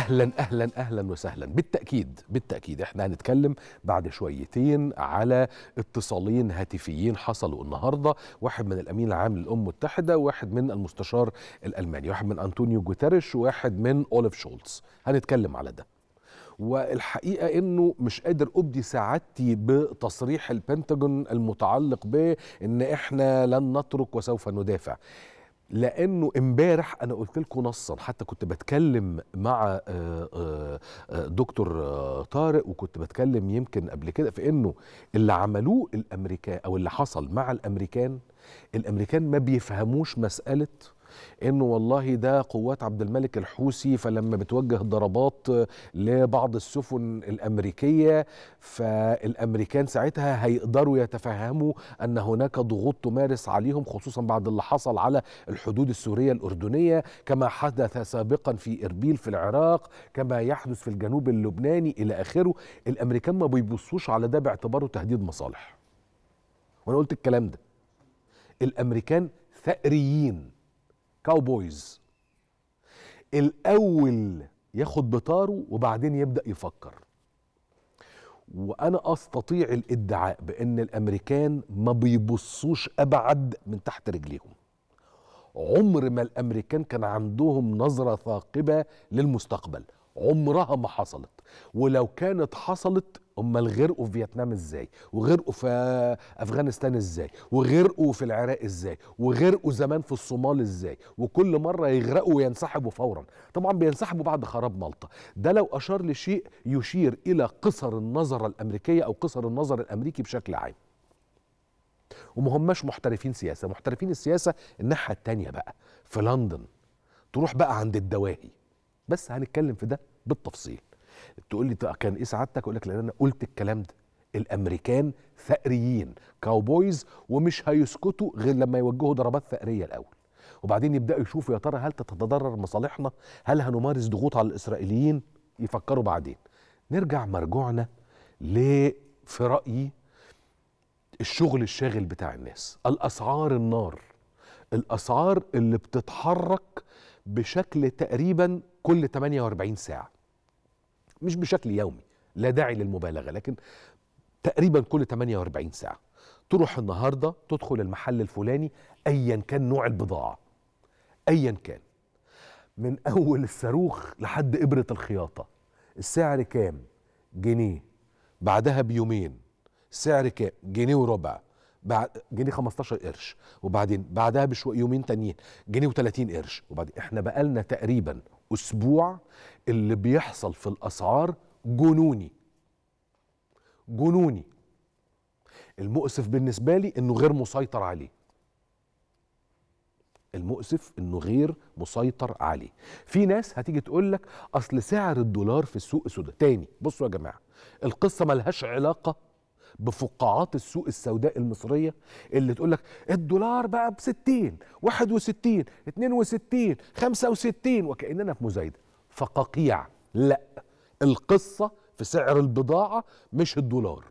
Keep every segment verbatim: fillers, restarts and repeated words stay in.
أهلا أهلا أهلا وسهلا. بالتأكيد بالتأكيد احنا هنتكلم بعد شويتين على اتصالين هاتفيين حصلوا النهاردة، واحد من الأمين العام للأمم المتحدة وواحد من المستشار الألماني، واحد من أنطونيو جوتيريش وواحد من أوليف شولتز. هنتكلم على ده، والحقيقة إنه مش قادر أبدي سعادتي بتصريح البنتاجون المتعلق بإن إحنا لن نترك وسوف ندافع، لأنه امبارح أنا قلت لكم نصا، حتى كنت بتكلم مع دكتور طارق وكنت بتكلم يمكن قبل كده في إنه اللي عملوه الأمريكان أو اللي حصل مع الأمريكان، الأمريكان ما بيفهموش مسألة انه والله ده قوات عبد الملك الحوثي، فلما بتوجه ضربات لبعض السفن الامريكيه فالامريكان ساعتها هيقدروا يتفهموا ان هناك ضغوط تمارس عليهم، خصوصا بعد اللي حصل على الحدود السوريه الاردنيه، كما حدث سابقا في اربيل في العراق، كما يحدث في الجنوب اللبناني الى اخره. الامريكان ما بيبصوش على ده باعتباره تهديد مصالح، وانا قلت الكلام ده. الامريكان ثأريين، كاوبويز، الأول ياخد بطاره وبعدين يبدأ يفكر. وأنا أستطيع الادعاء بأن الأمريكان ما بيبصوش أبعد من تحت رجليهم. عمر ما الأمريكان كان عندهم نظرة ثاقبة للمستقبل، عمرها ما حصلت. ولو كانت حصلت، امال غرقوا في فيتنام ازاي، وغرقوا في افغانستان ازاي، وغرقوا في العراق ازاي، وغرقوا زمان في الصومال ازاي، وكل مره يغرقوا وينسحبوا فورا. طبعا بينسحبوا بعد خراب مالطا. ده لو اشار لشيء يشير الى قصر النظر الامريكيه او قصر النظر الامريكي بشكل عام. وما هماش محترفين سياسه، محترفين السياسه الناحيه التانيه بقى في لندن، تروح بقى عند الدواهي. بس هنتكلم في ده بالتفصيل. تقول لي كان ايه سعادتك؟ اقول لك لان انا قلت الكلام ده. الامريكان ثأريين، كاوبويز، ومش هيسكتوا غير لما يوجهوا ضربات ثأريه الاول، وبعدين يبداوا يشوفوا يا ترى هل تتضرر مصالحنا، هل هنمارس ضغوط على الاسرائيليين، يفكروا بعدين. نرجع مرجوعنا ل في رايي الشغل الشاغل بتاع الناس، الاسعار النار، الاسعار اللي بتتحرك بشكل تقريبا كل ثمانية وأربعين ساعه، مش بشكل يومي، لا داعي للمبالغه، لكن تقريبا كل ثمانية وأربعين ساعه. تروح النهارده تدخل المحل الفلاني ايا كان نوع البضاعه، ايا كان، من اول الصاروخ لحد ابره الخياطه، السعر كام؟ جنيه. بعدها بيومين السعر كام؟ جنيه وربع، بعد جنيه خمستاشر قرش، وبعدين بعدها بشوي يومين تانيين جنيه وتلاتين قرش، وبعدين احنا بقالنا تقريبا اسبوع اللي بيحصل في الاسعار جنوني جنوني. المؤسف بالنسبه لي انه غير مسيطر عليه، المؤسف انه غير مسيطر عليه. في ناس هتيجي تقول لك اصل سعر الدولار في السوق سوداء. تاني بصوا يا جماعه، القصه ملهاش علاقه بفقاعات السوق السوداء المصرية اللي تقول لك الدولار بقى بستين، واحد وستين، اتنين وستين، خمسة وستين، وكأننا في مزايدة. فقاقيع. لا، القصة في سعر البضاعة مش الدولار،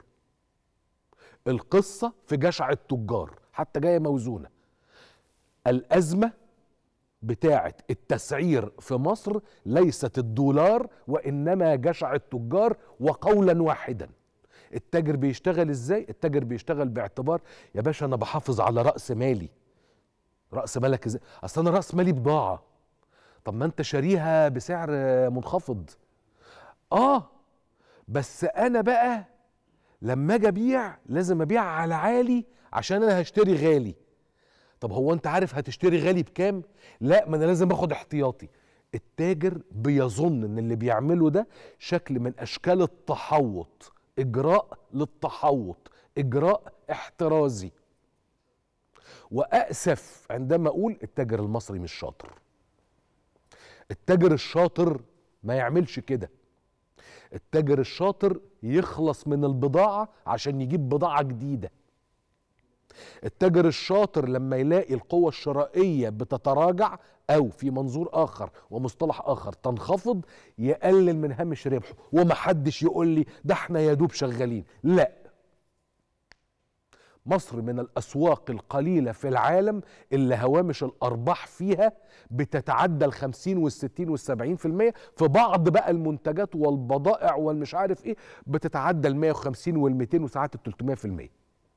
القصة في جشع التجار، حتى جاية موزونة. الأزمة بتاعة التسعير في مصر ليست الدولار وإنما جشع التجار. وقولا واحدا، التاجر بيشتغل ازاي؟ التاجر بيشتغل باعتبار يا باشا انا بحافظ على رأس مالي. رأس مالك ازاي؟ اصل انا رأس مالي بضاعة. طب ما انت شاريها بسعر منخفض. اه بس انا بقى لما اجي ابيع لازم ابيع على عالي عشان انا هشتري غالي. طب هو انت عارف هتشتري غالي بكام؟ لا، ما انا لازم اخد احتياطي. التاجر بيظن ان اللي بيعمله ده شكل من اشكال التحوط، إجراء للتحوط، إجراء احترازي. وأأسف عندما أقول التاجر المصري مش شاطر. التاجر الشاطر ما يعملش كده. التاجر الشاطر يخلص من البضاعة عشان يجيب بضاعة جديدة. التاجر الشاطر لما يلاقي القوة الشرائية بتتراجع أو في منظور آخر ومصطلح آخر تنخفض، يقلل من هامش ربحه. ومحدش يقول لي ده احنا يا دوب شغالين. لا، مصر من الأسواق القليلة في العالم اللي هوامش الأرباح فيها بتتعدى الخمسين والستين والسبعين في المية، في بعض بقى المنتجات والبضائع والمش عارف إيه بتتعدى المية وخمسين والميتين وساعات التلتمية في المية.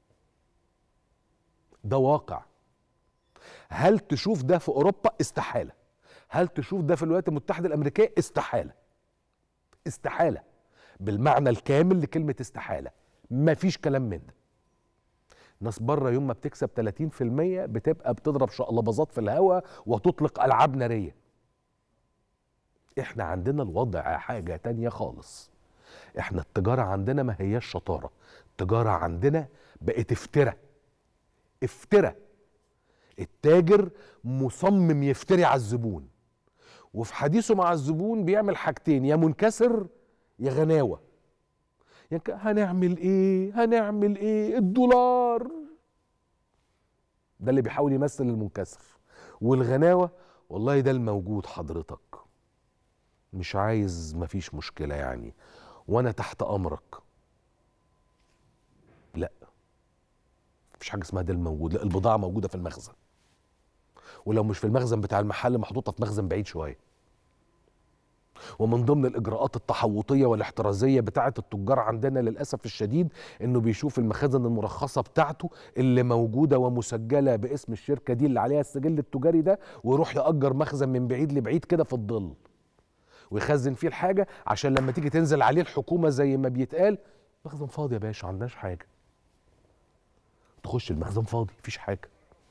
ده واقع. هل تشوف ده في أوروبا؟ استحالة. هل تشوف ده في الولايات المتحدة الأمريكية؟ استحالة. استحالة بالمعنى الكامل لكلمة استحالة، مفيش كلام من ده. ناس بره يوم ما بتكسب تلاتين في المية بتبقى بتضرب شقلباظات في الهواء وتطلق ألعاب نارية. احنا عندنا الوضع حاجة تانية خالص. احنا التجارة عندنا ما هياش شطارة، التجارة عندنا بقت افترى. افترى. التاجر مصمم يفتري على الزبون، وفي حديثه مع الزبون بيعمل حاجتين، يا منكسر يا غناوة. يعني هنعمل ايه هنعمل ايه الدولار ده اللي بيحاول يمثل المنكسر، والغناوة والله ده الموجود حضرتك، مش عايز، مفيش مشكلة يعني وانا تحت امرك. لا، مفيش حاجة اسمها ده الموجود. لا، البضاعة موجودة في المخزن، ولو مش في المخزن بتاع المحل محطوطة في مخزن بعيد شوية. ومن ضمن الإجراءات التحوطية والاحترازية بتاعة التجار عندنا للأسف الشديد إنه بيشوف المخازن المرخصة بتاعته اللي موجودة ومسجلة باسم الشركة دي اللي عليها السجل التجاري ده، ويروح يأجر مخزن من بعيد لبعيد كده في الظل ويخزن فيه الحاجة، عشان لما تيجي تنزل عليه الحكومة زي ما بيتقال مخزن فاضي يا باشا، ما عندناش حاجة. تخش المخزن فاضي مفيش حاجة.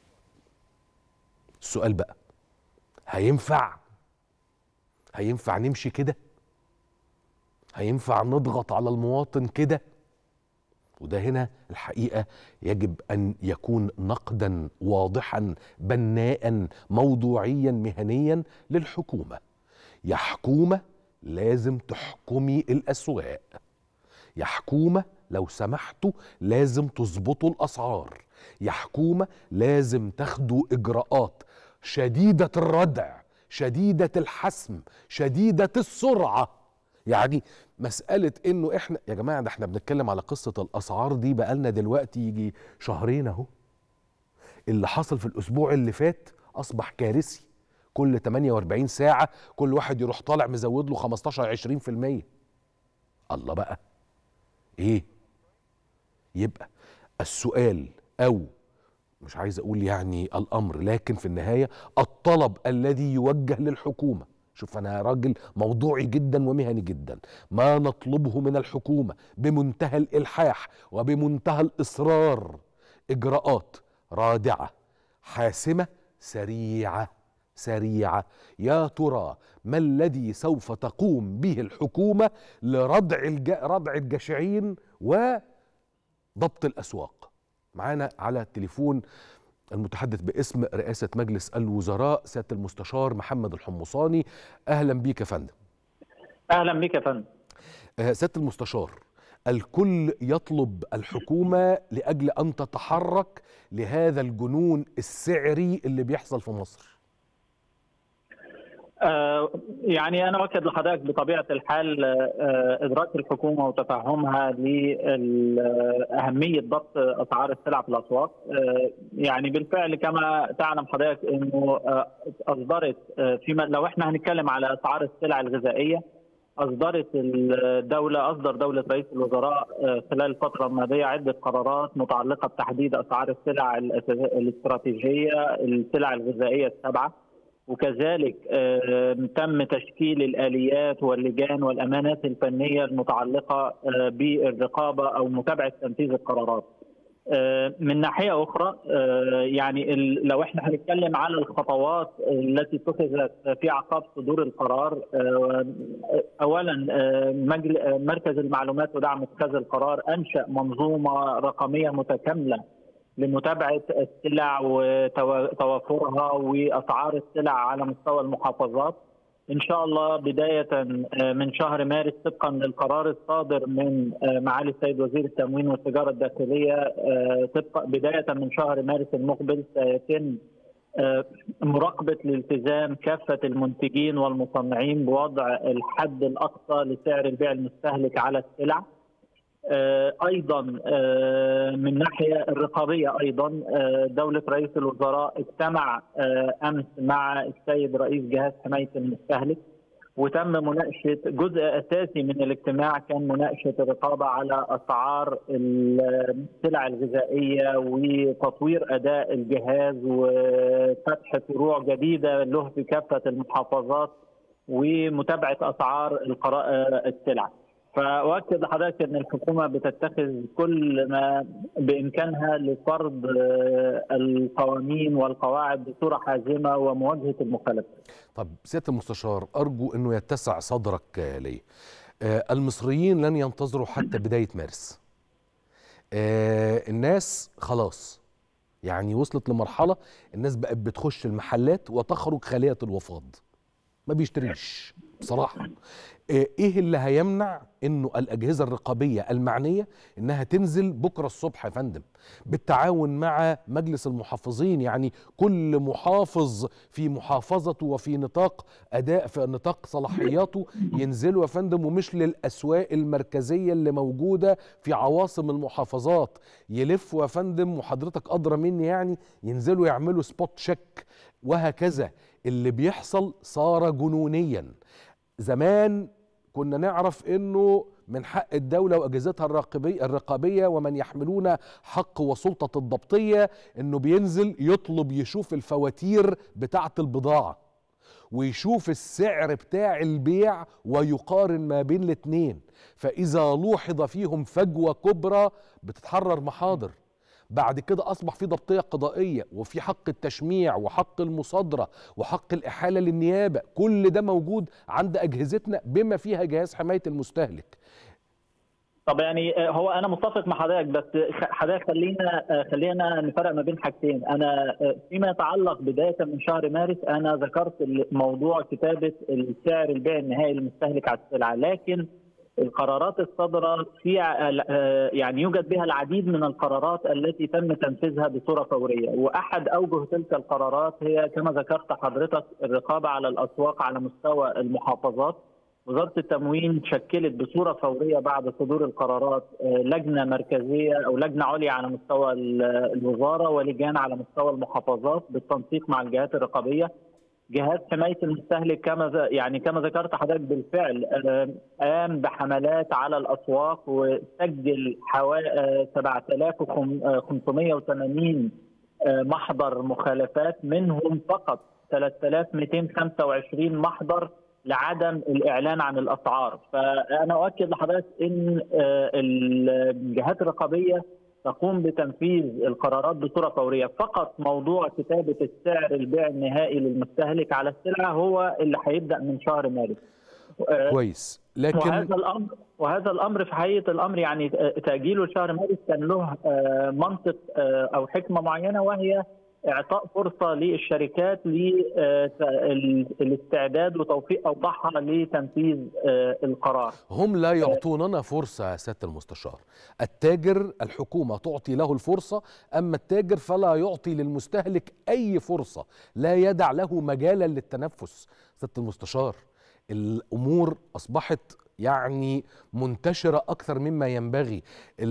السؤال بقى، هينفع؟ هينفع نمشي كده؟ هينفع نضغط على المواطن كده؟ وده هنا الحقيقة يجب أن يكون نقدا واضحا بناء موضوعيا مهنيا للحكومة. يا حكومة لازم تحكمي الأسواق، يا حكومة لو سمحتوا لازم تظبطوا الأسعار، يا حكومة لازم تاخدوا إجراءات شديدة الردع، شديدة الحسم، شديدة السرعة. يعني مسألة انه احنا يا جماعة، ده احنا بنتكلم على قصة الاسعار دي بقالنا دلوقتي يجي شهرين اهو. اللي حصل في الاسبوع اللي فات اصبح كارثي. كل تمنية واربعين ساعة كل واحد يروح طالع مزود له خمستاشر عشرين في المية. الله بقى ايه؟ يبقى السؤال، او مش عايز اقول يعني الامر، لكن في النهاية الطلب الذي يوجه للحكومة، شوف انا راجل موضوعي جدا ومهني جدا، ما نطلبه من الحكومة بمنتهى الالحاح وبمنتهى الاصرار اجراءات رادعة حاسمة سريعة سريعة. يا ترى ما الذي سوف تقوم به الحكومة لردع الج... ردع الجشعين وضبط الاسواق؟ معانا على التليفون المتحدث باسم رئاسة مجلس الوزراء سيادة المستشار محمد الحمصاني. أهلا بيك يا فندم. أهلا بيك يا فندم. سيادة المستشار، الكل يطلب الحكومة لأجل أن تتحرك لهذا الجنون السعري اللي بيحصل في مصر. آه يعني أنا أؤكد لحضرتك بطبيعة الحال آه إدراك الحكومة وتفهمها لأهمية ضبط أسعار السلع في الأسواق. آه يعني بالفعل كما تعلم حضرتك إنه آه أصدرت آه فيما لو إحنا هنتكلم على أسعار السلع الغذائية، أصدرت الدولة أصدر دولة رئيس الوزراء آه خلال الفترة الماضية عدة قرارات متعلقة بتحديد أسعار السلع الاستراتيجية، السلع الغذائية السبعة، وكذلك تم تشكيل الآليات واللجان والأمانات الفنية المتعلقة بالرقابة أو متابعة تنفيذ القرارات. من ناحية أخرى يعني لو احنا هنتكلم على الخطوات التي اتخذت في أعقاب صدور القرار، أولا مركز المعلومات ودعم اتخاذ القرار أنشأ منظومة رقمية متكاملة لمتابعة السلع وتوافرها وأسعار السلع على مستوى المحافظات. إن شاء الله بداية من شهر مارس طبقا للقرار الصادر من معالي السيد وزير التموين والتجارة الداخلية، طبقا بداية من شهر مارس المقبل سيتم مراقبة الالتزام كافة المنتجين والمصنعين بوضع الحد الأقصى لسعر البيع المستهلك على السلع. ايضا من ناحيه الرقابيه ايضا دوله رئيس الوزراء اجتمع امس مع السيد رئيس جهاز حمايه المستهلك، وتم مناقشه جزء اساسي من الاجتماع كان مناقشه الرقابه على اسعار السلع الغذائيه وتطوير اداء الجهاز وفتح فروع جديده له في كافه المحافظات ومتابعه اسعار السلع. فأؤكد لحضرتك أن الحكومة بتتخذ كل ما بإمكانها لفرض القوانين والقواعد بصورة حازمة ومواجهة المخالفات. طب سيادة المستشار، أرجو أنه يتسع صدرك لي. المصريين لن ينتظروا حتى بداية مارس. الناس خلاص يعني وصلت لمرحلة الناس بقت بتخش المحلات وتخرج خالية الوفاض، ما بيشتريش بصراحة. ايه اللي هيمنع انه الاجهزه الرقابيه المعنيه انها تنزل بكره الصبح يا فندم بالتعاون مع مجلس المحافظين؟ يعني كل محافظ في محافظته وفي نطاق اداء في نطاق صلاحياته ينزلوا يا فندم، ومش للاسواق المركزيه اللي موجوده في عواصم المحافظات يلفوا يا فندم، وحضرتك ادرى مني يعني ينزلوا يعملوا سبوت شيك وهكذا. اللي بيحصل صار جنونيا. زمان كنا نعرف انه من حق الدولة واجهزتها الرقابية الرقابية ومن يحملون حق وسلطة الضبطية انه بينزل يطلب يشوف الفواتير بتاعة البضاعة ويشوف السعر بتاع البيع ويقارن ما بين الاتنين، فاذا لوحظ فيهم فجوة كبرى بتتحرر محاضر. بعد كده أصبح في ضبطية قضائية وفي حق التشميع وحق المصادرة وحق الإحالة للنيابة، كل ده موجود عند أجهزتنا بما فيها جهاز حماية المستهلك. طب يعني هو أنا متفق مع حضرتك، بس حضرتك خلينا خلينا نفرق ما بين حاجتين. أنا فيما يتعلق بداية من شهر مارس أنا ذكرت موضوع كتابة السعر البيع النهائي للمستهلك على السلعة، لكن القرارات الصادرة في يعني يوجد بها العديد من القرارات التي تم تنفيذها بصورة فورية، وأحد أوجه تلك القرارات هي كما ذكرت حضرتك الرقابة على الأسواق على مستوى المحافظات. وزارة التموين شكلت بصورة فورية بعد صدور القرارات لجنة مركزية أو لجنة عليا على مستوى الوزارة ولجان على مستوى المحافظات بالتنسيق مع الجهات الرقابية. جهاز حماية المستهلك كما يعني كما ذكرت حضرتك بالفعل قام بحملات على الأسواق وسجل حوالي سبعة آلاف وخمسمائة وثمانين محضر مخالفات، منهم فقط ثلاثة آلاف ومئتين وخمسة وعشرين محضر لعدم الإعلان عن الأسعار. فأنا أؤكد لحضرتك أن الجهات الرقابية تقوم بتنفيذ القرارات بصورة فورية. فقط موضوع كتابة السعر البيع النهائي للمستهلك على السلعة هو اللي هيبدأ من شهر مارس. كويس، لكن وهذا الأمر وهذا الأمر في حقيقة الأمر يعني تأجيله لشهر مارس كان له منطق أو حكمة معينة، وهي إعطاء فرصة للشركات للاستعداد وتوفيق أوضاعها لتنفيذ القرار. هم لا يعطوننا فرصة يا سيادة المستشار. التاجر الحكومة تعطي له الفرصة، أما التاجر فلا يعطي للمستهلك أي فرصة، لا يدع له مجالا للتنفس. سيادة المستشار، الأمور أصبحت يعني منتشرة أكثر مما ينبغي.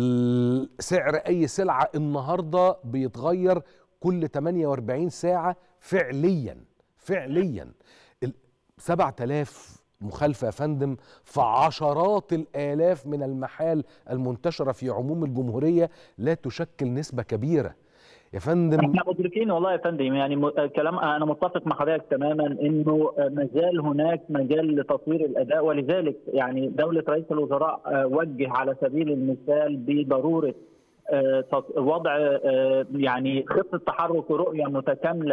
سعر أي سلعة النهاردة بيتغير كل ثمانية وأربعين ساعة فعليا فعليا. سبعة آلاف مخالفة يا فندم في عشرات الآلاف من المحال المنتشرة في عموم الجمهورية لا تشكل نسبة كبيرة يا فندم. احنا مدركين والله يا فندم، يعني كلام انا متفق مع حضرتك تماما انه ما زال هناك مجال لتطوير الاداء، ولذلك يعني دوله رئيس الوزراء وجه على سبيل المثال بضروره وضع يعني خطه تحرك ورؤيه متكامله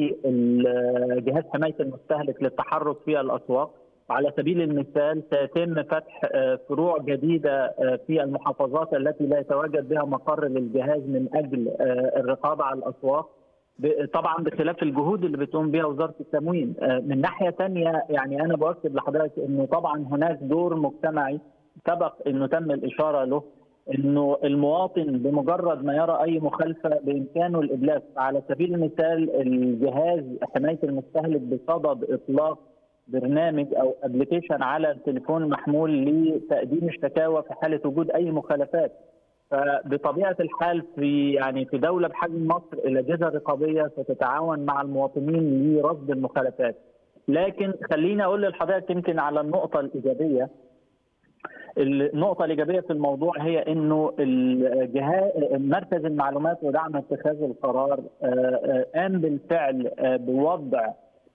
لجهاز حمايه المستهلك للتحرك في الاسواق. على سبيل المثال سيتم فتح فروع جديده في المحافظات التي لا يتواجد بها مقر للجهاز من اجل الرقابه على الاسواق، طبعا بخلاف الجهود اللي بتقوم بها وزاره التموين. من ناحيه ثانيه يعني انا باكد لحضرتك انه طبعا هناك دور مجتمعي سبق انه تم الاشاره له، انه المواطن بمجرد ما يرى اي مخالفه بامكانه الابلاغ. على سبيل المثال الجهاز حمايه المستهلك بصدد اطلاق برنامج او ابلكيشن على التليفون المحمول لتقديم الشكاوى في حاله وجود اي مخالفات. فبطبيعه الحال في يعني في دوله بحجم مصر الاجهزه الرقابيه ستتعاون مع المواطنين لرصد المخالفات. لكن خليني اقول لحضرتك يمكن على النقطه الايجابيه. النقطة الإيجابية في الموضوع هي إنه الجهاز مركز المعلومات ودعم اتخاذ القرار قام بالفعل بوضع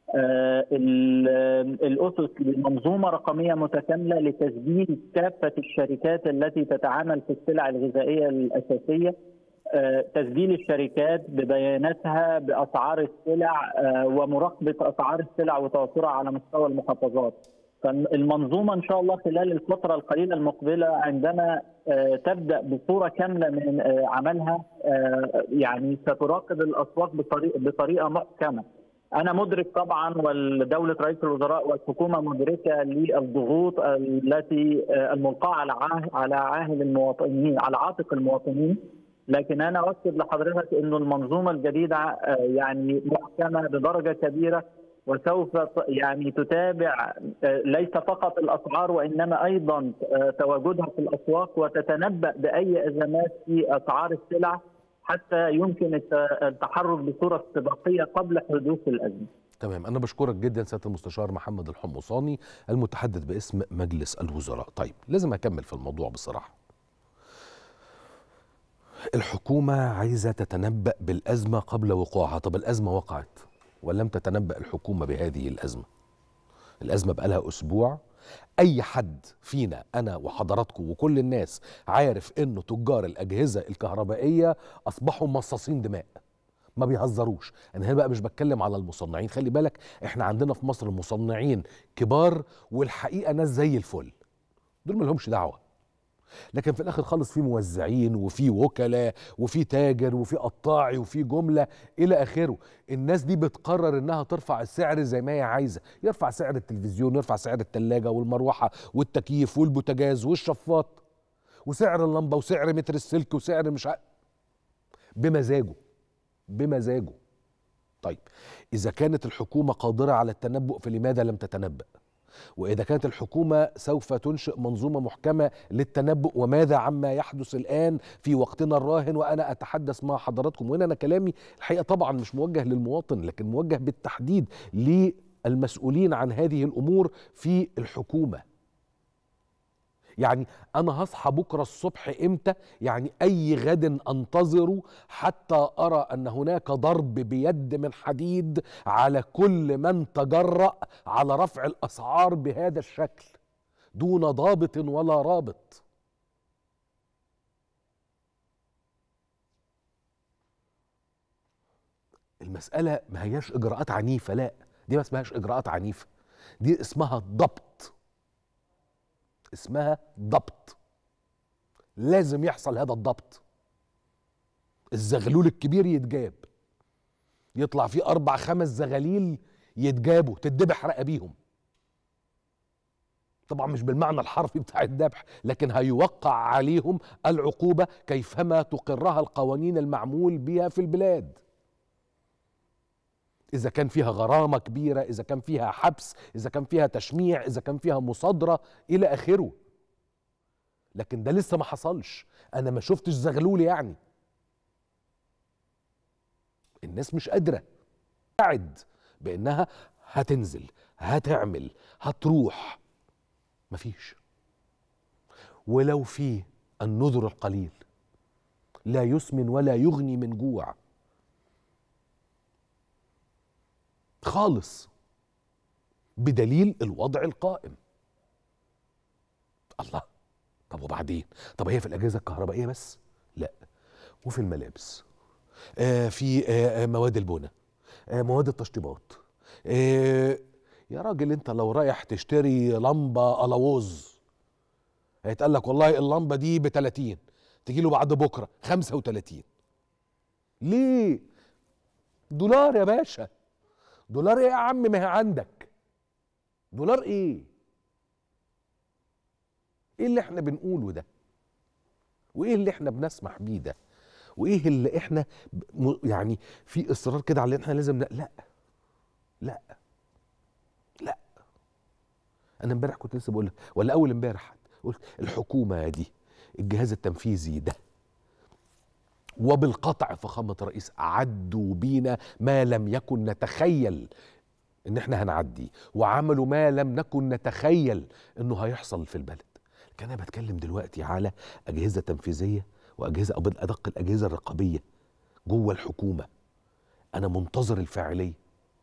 الأسس لمنظومة رقمية متكاملة لتسجيل كافة الشركات التي تتعامل في السلع الغذائية الأساسية، تسجيل الشركات ببياناتها بأسعار السلع ومراقبة أسعار السلع وتوفيرها على مستوى المحافظات. فالمنظومه ان شاء الله خلال الفتره القليله المقبله عندما تبدا بصوره كامله من عملها يعني ستراقب الاسواق بطريقه بطريقه محكمه. انا مدرك طبعا ودوله رئيس الوزراء والحكومه مدركه للضغوط التي الملقاه على على عاهل المواطنين على عاتق المواطنين، لكن انا اؤكد لحضرتك انه المنظومه الجديده يعني محكمه بدرجه كبيره، وسوف يعني تتابع ليس فقط الاسعار وانما ايضا تواجدها في الاسواق وتتنبأ باي ازمات في اسعار السلع حتى يمكن التحرك بصوره استباقيه قبل حدوث الازمه. تمام، انا بشكرك جدا سياده المستشار محمد الحمصاني المتحدث باسم مجلس الوزراء. طيب لازم اكمل في الموضوع بصراحه. الحكومه عايزه تتنبأ بالازمه قبل وقوعها. طب الازمه وقعت ولم تتنبأ الحكومة بهذه الأزمة. الأزمة بقالها أسبوع. أي حد فينا أنا وحضراتكم وكل الناس عارف إنه تجار الأجهزة الكهربائية أصبحوا مصاصين دماء، ما بيهزروش. أنا هنا بقى مش بتكلم على المصنعين، خلي بالك إحنا عندنا في مصر مصنعين كبار والحقيقة ناس زي الفل، دول ما لهمش دعوة. لكن في الاخر خالص في موزعين وفي وكلاء وفي تاجر وفي قطاعي وفي جمله الى اخره. الناس دي بتقرر انها ترفع السعر زي ما هي عايزه، يرفع سعر التلفزيون، يرفع سعر الثلاجه والمروحه والتكييف والبوتاجاز والشفاط وسعر اللمبه وسعر متر السلك وسعر مش ع... بمزاجه بمزاجه. طيب اذا كانت الحكومه قادره على التنبؤ فلماذا لم تتنبأ؟ وإذا كانت الحكومة سوف تنشئ منظومة محكمة للتنبؤ، وماذا عما يحدث الآن في وقتنا الراهن وأنا أتحدث مع حضراتكم؟ وهنا أنا كلامي الحقيقة طبعا مش موجه للمواطن، لكن موجه بالتحديد للمسؤولين عن هذه الأمور في الحكومة. يعني أنا هصحى بكرة الصبح إمتى؟ يعني أي غد أنتظره حتى أرى أن هناك ضرب بيد من حديد على كل من تجرأ على رفع الأسعار بهذا الشكل دون ضابط ولا رابط. المسألة ما هياش إجراءات عنيفة، لا دي ما اسمهاش إجراءات عنيفة، دي اسمها ضبط، اسمها ضبط. لازم يحصل هذا الضبط. الزغلول الكبير يتجاب، يطلع فيه أربع خمس زغاليل يتجابوا تتذبح رقابيهم. طبعا مش بالمعنى الحرفي بتاع الذبح، لكن هيوقع عليهم العقوبة كيفما تقرها القوانين المعمول بها في البلاد. إذا كان فيها غرامة كبيرة، إذا كان فيها حبس، إذا كان فيها تشميع، إذا كان فيها مصادرة إلى آخره. لكن ده لسه ما حصلش، أنا ما شفتش زغلول. يعني الناس مش قادرة تعد بأنها هتنزل هتعمل هتروح، مفيش. ولو في النذر القليل لا يسمن ولا يغني من جوع خالص، بدليل الوضع القائم. الله، طب وبعدين؟ طب هي في الأجهزة الكهربائية بس؟ لا، وفي الملابس، آه في آه مواد البناء، آه مواد التشطيبات. آه يا راجل انت لو رايح تشتري لمبة ألاووز هيتقال لك والله اللمبة دي ب تلاتين، تجي له بعد بكرة خمسة وتلاتين. ليه؟ دولار يا باشا. دولار ايه يا عم؟ ما هي عندك دولار ايه؟ ايه اللي احنا بنقوله ده؟ وايه اللي احنا بنسمح بيه ده؟ وايه اللي احنا يعني في اصرار كده على ان احنا لازم لا لا لا لا انا امبارح كنت لسه بقول لك، ولا اول امبارح قلت الحكومه دي، الجهاز التنفيذي ده، وبالقطع فخامه الرئيس عدوا بينا ما لم يكن نتخيل ان احنا هنعدي، وعملوا ما لم نكن نتخيل انه هيحصل في البلد. لكن انا بتكلم دلوقتي على اجهزه تنفيذيه واجهزه، او بالادق الاجهزه الرقابيه جوه الحكومه. انا منتظر الفاعليه،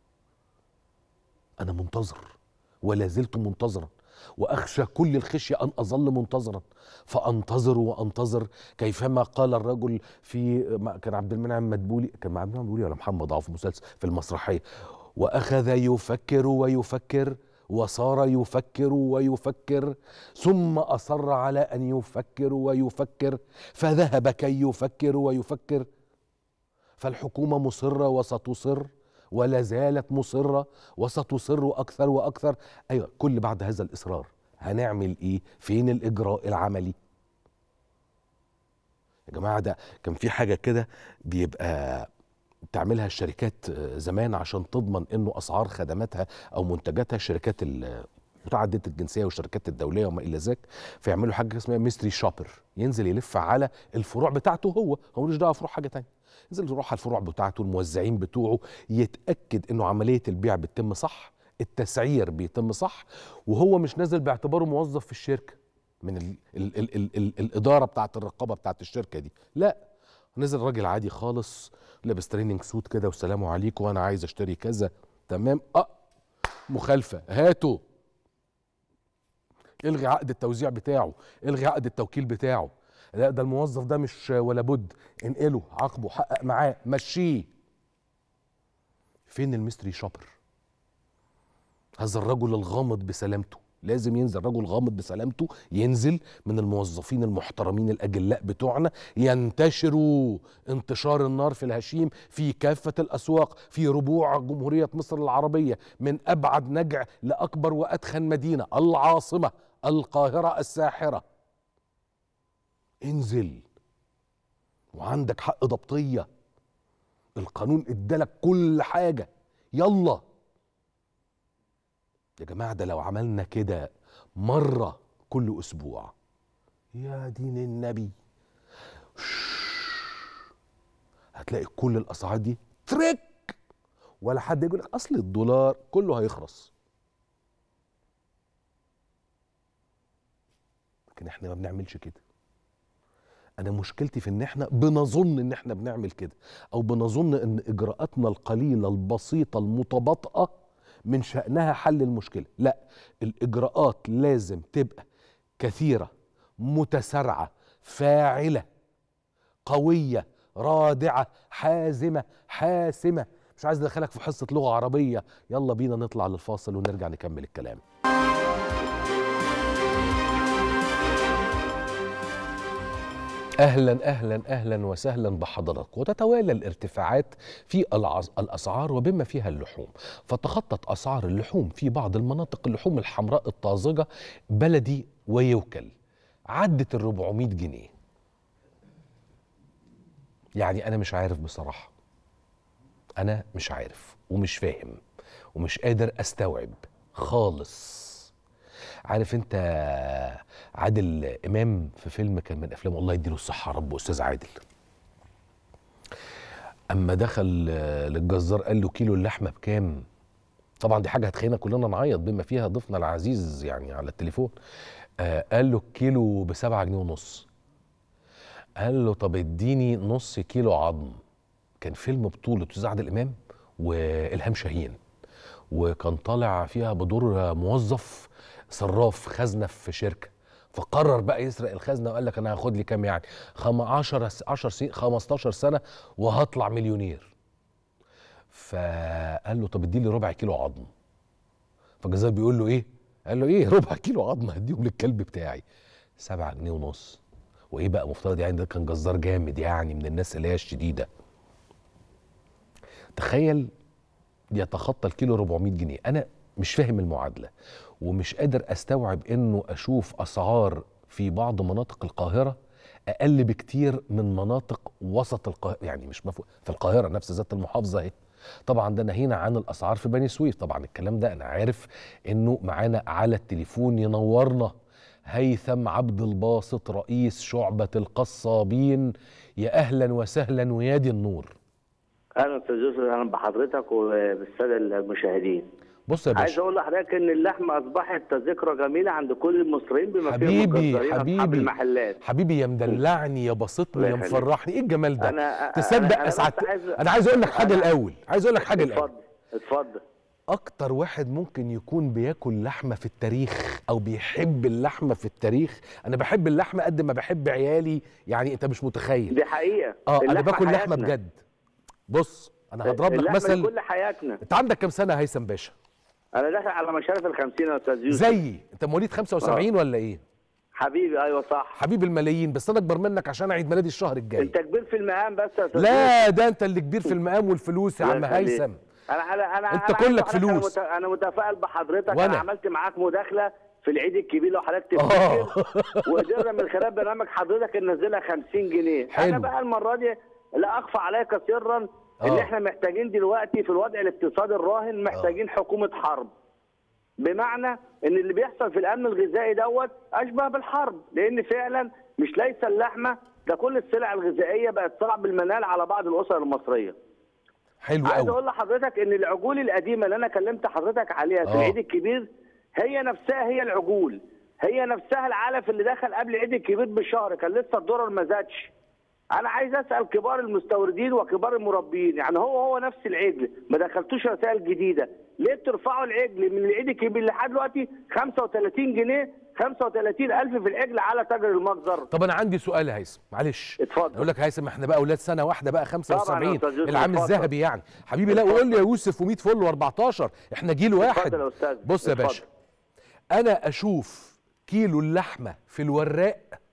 انا منتظر ولا زلت منتظرا، واخشى كل الخشيه ان اظل منتظرا، فانتظر وانتظر كيفما قال الرجل في، كان عبد المنعم مدبولي، كان مع عبد المنعم مدبولي ولا محمد عوف في مسلسل في المسرحيه، واخذ يفكر ويفكر وصار يفكر ويفكر ثم اصر على ان يفكر ويفكر فذهب كي يفكر ويفكر. فالحكومه مصره وستصر ولا زالت مصرة وستصر أكثر وأكثر. أيوة، كل بعد هذا الإصرار هنعمل إيه؟ فين الإجراء العملي؟ يا جماعة ده كان في حاجة كده بيبقى تعملها الشركات زمان عشان تضمن إنه أسعار خدماتها أو منتجاتها، الشركات متعددة الجنسية والشركات الدولية وما إلى ذلك، فيعملوا حاجة اسمها ميستري شوبر، ينزل يلف على الفروع بتاعته، هو هو ملوش دعوة بفروع حاجة تانية، ينزل يروح على الفروع بتاعته، الموزعين بتوعه، يتأكد إنه عملية البيع بتتم صح، التسعير بيتم صح، وهو مش نازل باعتباره موظف في الشركة من ال ال ال ال ال الإدارة بتاعت الرقابة بتاعت الشركة دي، لا، نزل راجل عادي خالص لابس تريننج سوت كده والسلام عليكم وأنا عايز أشتري كذا، تمام، أه مخالفة، هاتوا، الغي عقد التوزيع بتاعه، الغي عقد التوكيل بتاعه، لا ده الموظف ده مش ولا بد، انقله، عاقبه، حقق معاه، مشيه. فين الميستري شوبر؟ هذا الرجل الغامض بسلامته، لازم ينزل رجل غامض بسلامته، ينزل من الموظفين المحترمين الأجلاء بتوعنا، ينتشروا انتشار النار في الهشيم في كافة الأسواق في ربوع جمهورية مصر العربية، من أبعد نجع لأكبر وأدخن مدينة، العاصمة القاهرة الساحرة. انزل وعندك حق ضبطية، القانون ادالك كل حاجة، يلا يا جماعة. ده لو عملنا كده مرة كل أسبوع، يا دين النبي، هتلاقي كل الأسعار دي تريك، ولا حد يقول لك أصل الدولار، كله هيخرس. لكن احنا ما بنعملش كده. أنا مشكلتي في إن إحنا بنظن إن إحنا بنعمل كده، أو بنظن إن إجراءاتنا القليلة البسيطة المتباطئة من شأنها حل المشكلة. لا، الإجراءات لازم تبقى كثيرة، متسارعة، فاعلة، قوية، رادعة، حازمة، حاسمة. مش عايز أدخلك في حصة لغة عربية، يلا بينا نطلع للفاصل ونرجع نكمل الكلام. أهلا أهلا أهلا وسهلا بحضراتكم. وتتوالى الارتفاعات في الأسعار وبما فيها اللحوم، فتخطت أسعار اللحوم في بعض المناطق، اللحوم الحمراء الطازجة بلدي ويوكل، عدت الربعمية جنيه. يعني أنا مش عارف بصراحة، أنا مش عارف ومش فاهم ومش قادر أستوعب خالص. عارف انت عادل امام في فيلم كان من افلامه، الله يديله الصحه رب، استاذ عادل، اما دخل للجزار قال له كيلو اللحمه بكام؟ طبعا دي حاجه هتخلينا كلنا نعيط بما فيها ضيفنا العزيز يعني على التليفون. آه قال له الكيلو بسبعة جنيه ونص. قال له طب اديني نص كيلو عظم. كان فيلم بطوله استاذ عادل امام والهام شاهين، وكان طالع فيها بدور موظف صراف خزنه في شركه، فقرر بقى يسرق الخزنه وقال لك انا هاخد لي كام يعني عشرة عشرة خمستاشر سنه وهطلع مليونير. فقال له طب ادي لي ربع كيلو عظم. فالجزار بيقول له ايه؟ قال له ايه ربع كيلو عظم هديهم للكلب بتاعي؟ سبعة جنيه ونص. وايه بقى مفترض يعني ده كان جزار جامد يعني من الناس اللي هي الشديده. تخيل يتخطى الكيلو أربعمية جنيه. انا مش فاهم المعادله ومش قادر استوعب انه اشوف اسعار في بعض مناطق القاهره اقل بكتير من مناطق وسط القاهره، يعني مش مفهوم في القاهره نفس ذات المحافظه اهي طبعا ده ناهينا عن الاسعار في بني سويف. طبعا الكلام ده انا عارف انه معانا على التليفون ينورنا هيثم عبد الباسط رئيس شعبة القصابين. يا اهلا وسهلا ويا دي النور. اهلا استاذ يوسف، اهلا بحضرتك وبالساده المشاهدين. بص يا باشا، عايز اقول لحضرتك ان اللحمه اصبحت ذكرى جميله عند كل المصريين بما فيهم حبيبي الجزارين اصحاب حبيبي المحلات. حبيبي يا مدلعني يا بسطني يا مفرحني، ايه الجمال ده؟ أنا تصدق اسعد. انا عايز اقول لك حاجه الاول، عايز اقول لك حاجه الاول. اتفضل اتفضل. اكتر واحد ممكن يكون بياكل لحمه في التاريخ او بيحب اللحمه في التاريخ، انا بحب اللحمه قد ما بحب عيالي، يعني انت مش متخيل. دي حقيقه. اه انا باكل لحمه بجد. بص انا هضرب لك مثل. كل حياتنا. انت عندك كام سنه يا هيثم باشا؟ انا داخل على مشارف الخمسين يا استاذ يوسف. زيي. انت مواليد خمسة وسبعين ولا ايه؟ حبيبي ايوه صح. حبيب الملايين، بس انا اكبر منك عشان عيد ميلادي الشهر الجاي. انت كبير في المقام بس يا استاذ. لا ده انت اللي كبير في المقام والفلوس يا عم هيثم. انا انا انا انت أنا كلك فلوس. انا, انا متفائل بحضرتك. وأنا. انا عملت معاك مداخله في العيد الكبير لو حضرتك تفتكر، وقدرنا من خلال برنامج حضرتك ننزلها خمسين جنيه. حلو. انا بقى المره دي لا اخفى عليك سرا ان أوه. احنا محتاجين دلوقتي في الوضع الاقتصادي الراهن محتاجين أوه. حكومه حرب. بمعنى ان اللي بيحصل في الامن الغذائي دوت اشبه بالحرب، لان فعلا مش ليس اللحمه ده كل السلع الغذائيه بقت صعب المنال على بعض الاسر المصريه. حلو قوي. عايز اقول لحضرتك ان العجول القديمه اللي انا كلمت حضرتك عليها في أوه. العيد الكبير هي نفسها هي العجول، هي نفسها العلف اللي دخل قبل العيد الكبير بشهر كان لسه الدولار ما زادش. انا عايز اسال كبار المستوردين وكبار المربين، يعني هو هو نفس العجل ما دخلتوش رسائل جديده، ليه بترفعوا العجل من العيد الكبير لحد دلوقتي خمسة وثلاثين جنيه خمسة وثلاثين ألف في العجل على تاجر المجزر؟ طب انا عندي سؤال يا هيثم معلش. اتفضل. اقول لك هيثم احنا بقى اولاد سنه واحده بقى خمسة وسبعين العام اتفضل. الذهبي يعني حبيبي. لا وقول لي يا يوسف ومية فل واربعتاشر احنا جيل واحد. اتفضل يا استاذ. بص يا باشا، انا اشوف كيلو اللحمه في الوراق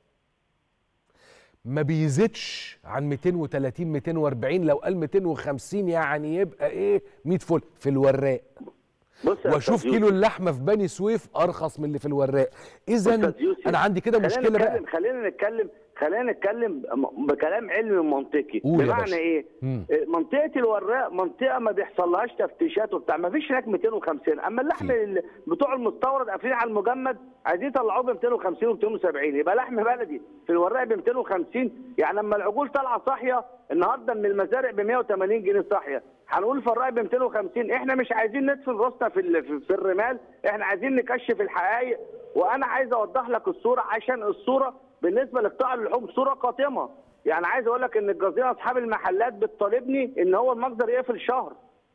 ما بيزيدش عن مئتين وثلاثين مئتين واربعين، لو قال مئتين وخمسين يعني يبقى ايه مية فل في الوراق. واشوف كيلو اللحمه في بني سويف ارخص من اللي في الوراق. اذا انا عندي كده مشكله بقى. خلينا نتكلم خلينا نتكلم بكلام علمي ومنطقي. بمعنى ايه؟ مم. منطقه الوراق منطقه ما بيحصلهاش تفتيشات وبتاع، ما فيش هناك مئتين وخمسين، اما اللحم بتوع المستورد قافلين على المجمد عايزين يطلعوه ب مئتين وخمسين و مئتين وسبعين، يبقى لحم بلدي في الوراق ب مئتين وخمسين. يعني لما العجول طالعه صاحيه النهارده من المزارع ب مئة وثمانين جنيه صاحيه، هنقول في الرأي ب مئتين وخمسين. احنا مش عايزين ندفن راسنا في في الرمال، احنا عايزين نكشف الحقائق. وانا عايز اوضح لك الصوره عشان الصوره بالنسبه لقطاع اللحوم صوره قاتمه. يعني عايز اقول لك ان الجزيره اصحاب المحلات بتطالبني ان هو المجزر يقفل شهر.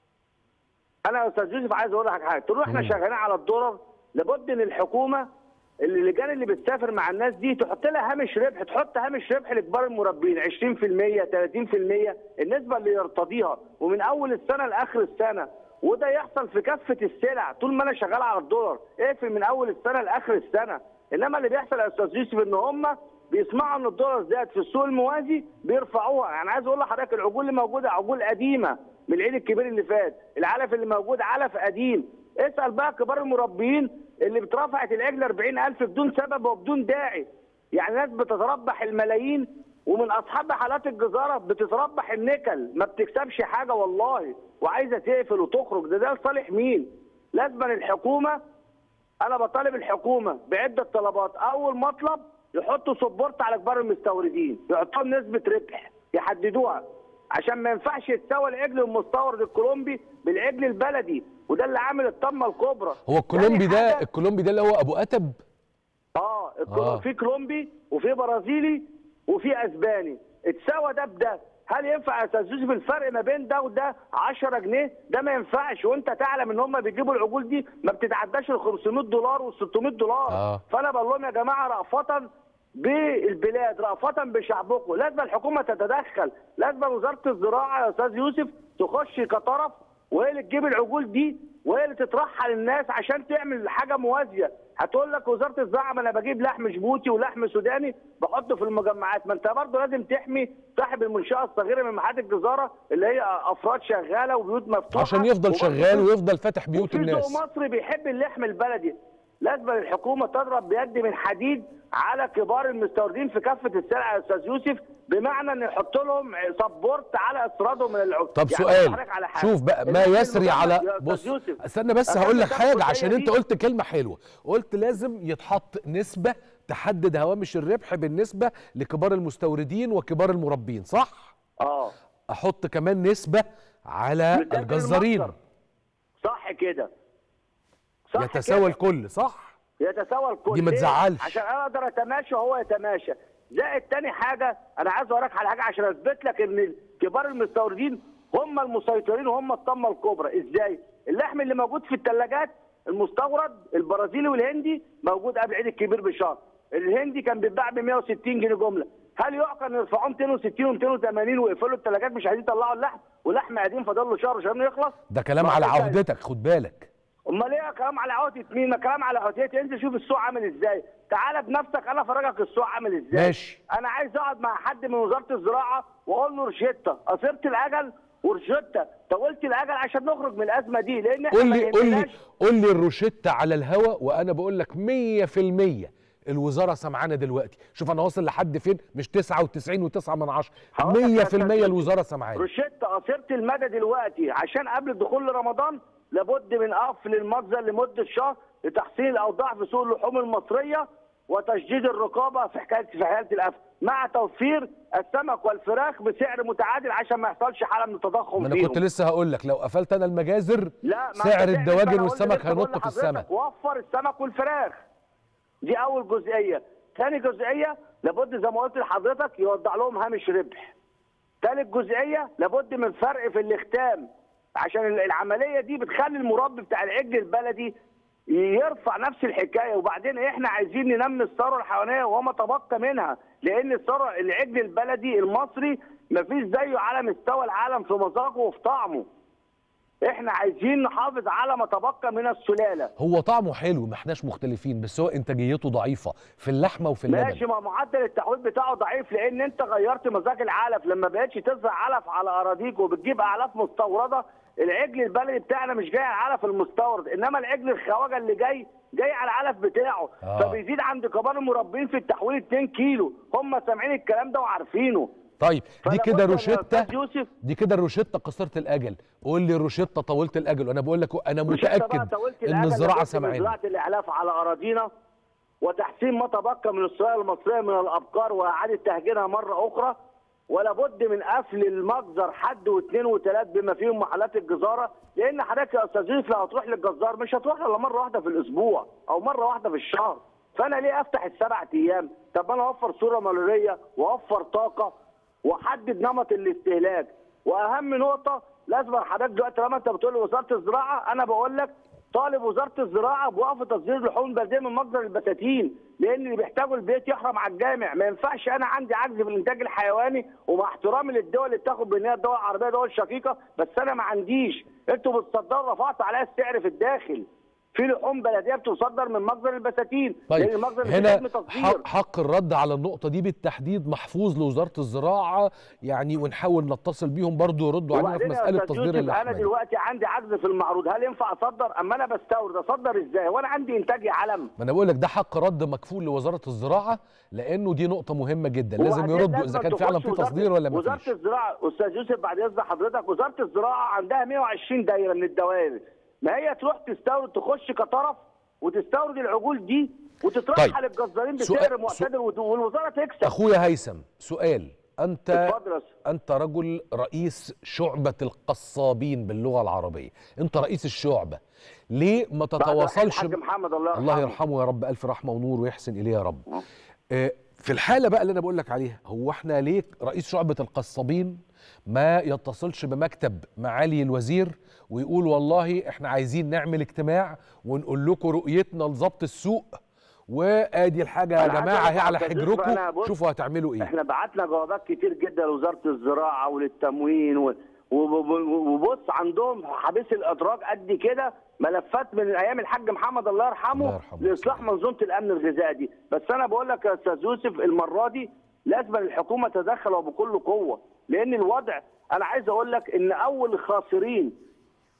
انا يا استاذ يوسف عايز اقول لك حاجه، طول احنا شغالين على الدولار لابد ان الحكومه اللجان اللي بتسافر مع الناس دي تحط لها هامش ربح، تحط هامش ربح لكبار المربين عشرين في المية ثلاثين في المية النسبه اللي يرتضيها، ومن اول السنه لاخر السنه. وده يحصل في كافه السلع طول ما انا شغال على الدولار، اقفل من اول السنه لاخر السنه. انما اللي بيحصل يا استاذ يوسف ان هم بيسمعوا ان الدولار زاد في السوق الموازي بيرفعوها. يعني عايز اقول لحضرتك العجول اللي موجوده عجول قديمه من العيد الكبير اللي فات، العلف اللي موجود علف قديم. اسال بقى كبار المربيين اللي بترفعت العجل أربعين ألف بدون سبب وبدون داعي. يعني ناس بتتربح الملايين ومن اصحاب حالات الجزاره بتتربح النكل، ما بتكسبش حاجه والله، وعايزه تقفل وتخرج. ده ده لصالح مين؟ لازم الحكومه، انا بطالب الحكومه بعده طلبات. اول مطلب يحطوا سبورت على كبار المستوردين، يحطوا نسبه ربح يحددوها، عشان ما ينفعش يتساوى العجل المستورد الكولومبي بالعجل البلدي، وده اللي عامل الطمه الكبرى. هو الكولومبي ده الكولومبي ده اللي هو ابو اتب؟ اه, آه. في كولومبي وفي برازيلي وفي اسباني، اتساوى ده بده. هل ينفع يا استاذ يوسف الفرق ما بين ده وده عشرة جنيه؟ ده ما ينفعش، وانت تعلم ان هم بيجيبوا العجول دي ما بتتعداش ال خمسمائة دولار وال ستمائة دولار. آه. فانا بقول لهم يا جماعه رأفة بالبلاد، رأفة بشعبكم، لازم الحكومه تتدخل، لازم وزاره الزراعه يا استاذ يوسف تخش كطرف وهي اللي تجيب العجول دي وهي اللي تطرحها للناس عشان تعمل حاجه موازيه. هتقول لك وزاره الزراعه ما انا بجيب لحم جيبوتي ولحم سوداني بحطه في المجمعات، ما انت برضه لازم تحمي صاحب المنشاه الصغيره من محلات الجزاره اللي هي افراد شغاله وبيوت مفتوحه عشان يفضل شغال ويفضل فاتح بيوت الناس. وفي ذوق مصري بيحب اللحم البلدي. لازم الحكومه تضرب بيد من حديد على كبار المستوردين في كافه السلع يا استاذ يوسف، بمعنى ان يحط لهم سبورت على استيرادهم من العقود. طب يعني سؤال، شوف بقى ما يسري على، بص استنى بس هقول لك حاجه عشان انت قلت كلمه حلوه، قلت لازم يتحط نسبه تحدد هوامش الربح بالنسبه لكبار المستوردين وكبار المربين، صح؟ اه. احط كمان نسبه على الجزارين، صح كده؟ صح، يتساوى الكل، صح؟ يتساوى الكل، دي ما تزعلش عشان انا اقدر اتماشى وهو يتماشى. زائد تاني حاجه، انا عايز اوريك على حاجه عشان اثبت لك ان كبار المستوردين هم المسيطرين وهم الطامه الكبرى. ازاي؟ اللحم اللي موجود في الثلاجات المستورد البرازيلي والهندي موجود قبل العيد الكبير بشهر، الهندي كان بيتباع ب مية وستين جنيه جمله، هل يعقل يرفعوه ميتين وستين وميتين وتمانين ويقفلوا الثلاجات مش عايزين يطلعوا اللحم، ولحم قديم فاضل له شهر شهرين يخلص؟ ده كلام على عودتك، خد بالك. امال ايه كلام على عودة مين؟ ما كلام على عودتي، انزل شوف السوق عامل ازاي، تعالى بنفسك انا افرجك السوق عامل ازاي. ماشي. انا عايز اقعد مع حد من وزاره الزراعه واقول له روشته، قصرت الاجل وروشته طولت الاجل عشان نخرج من الازمه دي، لان احنا قول لي قول لي قول لي الروشته على الهوا وانا بقول لك مية في المية الوزاره سمعانه دلوقتي. شوف انا واصل لحد فين، مش تسعة وتسعين وتسعة من عشرة، مية في المية الوزاره سمعانه. روشته قصرت المدى دلوقتي عشان قبل الدخول لرمضان لابد من قفل المخزن لمده شهر لتحسين الاوضاع في سوق اللحوم المصريه وتشديد الرقابه في حكايه في حاله القفل، مع توفير السمك والفراخ بسعر متعادل عشان ما يحصلش حاله من التضخم. انا كنت لسه هقول لك لو قفلت انا المجازر سعر الدواجن والسمك هينط في السماء. وفر السمك والفراخ، دي اول جزئيه. ثاني جزئيه لابد زي ما قلت لحضرتك يوضع لهم هامش ربح. ثالث جزئيه لابد من فرق في الاختام، عشان العمليه دي بتخلي المربي بتاع العجل البلدي يرفع نفس الحكايه. وبعدين احنا عايزين ننمي الثروه الحيوانيه وما تبقى منها، لان الثروه العجل البلدي المصري مفيش زيه على مستوى العالم في مذاقه وفي طعمه. احنا عايزين نحافظ على ما تبقى من السلاله. هو طعمه حلو ما احناش مختلفين، بس هو انتاجيته ضعيفه في اللحمه وفي اللبن. ماشي، ما معدل التحويل بتاعه ضعيف لان انت غيرت مزاج العلف، لما بقتش تزرع علف على اراضيك وبتجيب اعلاف مستورده. العجل البلدي بتاعنا مش جاي على العلف المستورد، انما العجل الخواجه اللي جاي جاي على العلف بتاعه. آه. فبيزيد عند كبار المربين في التحويل اتنين كيلو، هم سامعين الكلام ده وعارفينه. طيب دي كده روشته، دي كده روشته قصرت الاجل. قول لي روشته طولت الاجل، وانا بقول لك انا متاكد ان الزراعه سامعين. زراعه الاعلاف على اراضينا وتحسين ما تبقى من السلاله المصريه من الابقار واعاده تهجينها مره اخرى، ولا بد من قفل المجزر حد واثنين وثلاث بما فيهم محلات الجزاره، لان حضرتك يا استاذ يوسف لو هتروح للجزار مش هتروح الا مره واحده في الاسبوع او مره واحده في الشهر، فانا ليه افتح السبع ايام؟ طب انا اوفر صوره مروريه واوفر طاقه واحدد نمط الاستهلاك. واهم نقطه لازم حضرتك دلوقتي لما انت بتقول لي وزاره الزراعه، انا بقول لك طالب وزاره الزراعه بوقف تصدير اللحوم البلديه من مصدر البساتين، لان اللي بيحتاجه البيت يحرم على الجامع. ما ينفعش انا عندي عجز في الانتاج الحيواني، ومع احترامي للدول اللي بتاخد بالنيه الدول العربيه دول شقيقه، بس انا ما عنديش. انتوا بتصدروا رفعتوا عليها السعر في الداخل. في لحوم بلديه بتصدر من مخزن البساتين. طيب هنا حق, حق الرد على النقطه دي بالتحديد محفوظ لوزاره الزراعه يعني، ونحاول نتصل بيهم برضو يردوا علينا في مساله تصدير اللحمه. انا دلوقتي عندي عجز في المعروض، هل ينفع اصدر؟ اما انا بستورد اصدر ازاي وانا عندي انتاج علم؟ ما انا بقول لك ده حق رد مكفول لوزاره الزراعه، لانه دي نقطه مهمه جدا لازم يردوا اذا كان فعلا في تصدير ولا ما فيش. وزاره الزراعه استاذ يوسف بعد اذن حضرتك، وزاره الزراعه عندها مية وعشرين دايره من الدوائر، ما هي تروح تستورد تخش كطرف وتستورد العجول دي وتطرحها طيب. للجزارين بسعر معتدل والوزاره تكسب. اخويا هيثم سؤال، انت انت رجل رئيس شعبه القصابين باللغه العربيه، انت رئيس الشعبه، ليه ما تتواصلش ب... محمد الله يرحمه. الله يرحمه يا رب، الف رحمه ونور ويحسن اليه يا رب. آه في الحاله بقى اللي انا بقول لك عليها، هو احنا ليه رئيس شعبه القصابين ما يتصلش بمكتب معالي الوزير ويقول والله احنا عايزين نعمل اجتماع ونقول لكم رؤيتنا لضبط السوق، وادي الحاجه يا جماعه هي على حجركم شوفوا هتعملوا ايه. احنا بعتنا جوابات كتير جدا لوزاره الزراعه وللتموين و... وبص عندهم حبيس الادراج قد كده ملفات من ايام الحاج محمد الله يرحمه, الله يرحمه لاصلاح منظومه الامن الغذائي دي. بس انا بقول لك يا استاذ يوسف المره دي لازم الحكومه تتدخل وبكل قوه، لان الوضع انا عايز اقول لك ان اول الخاسرين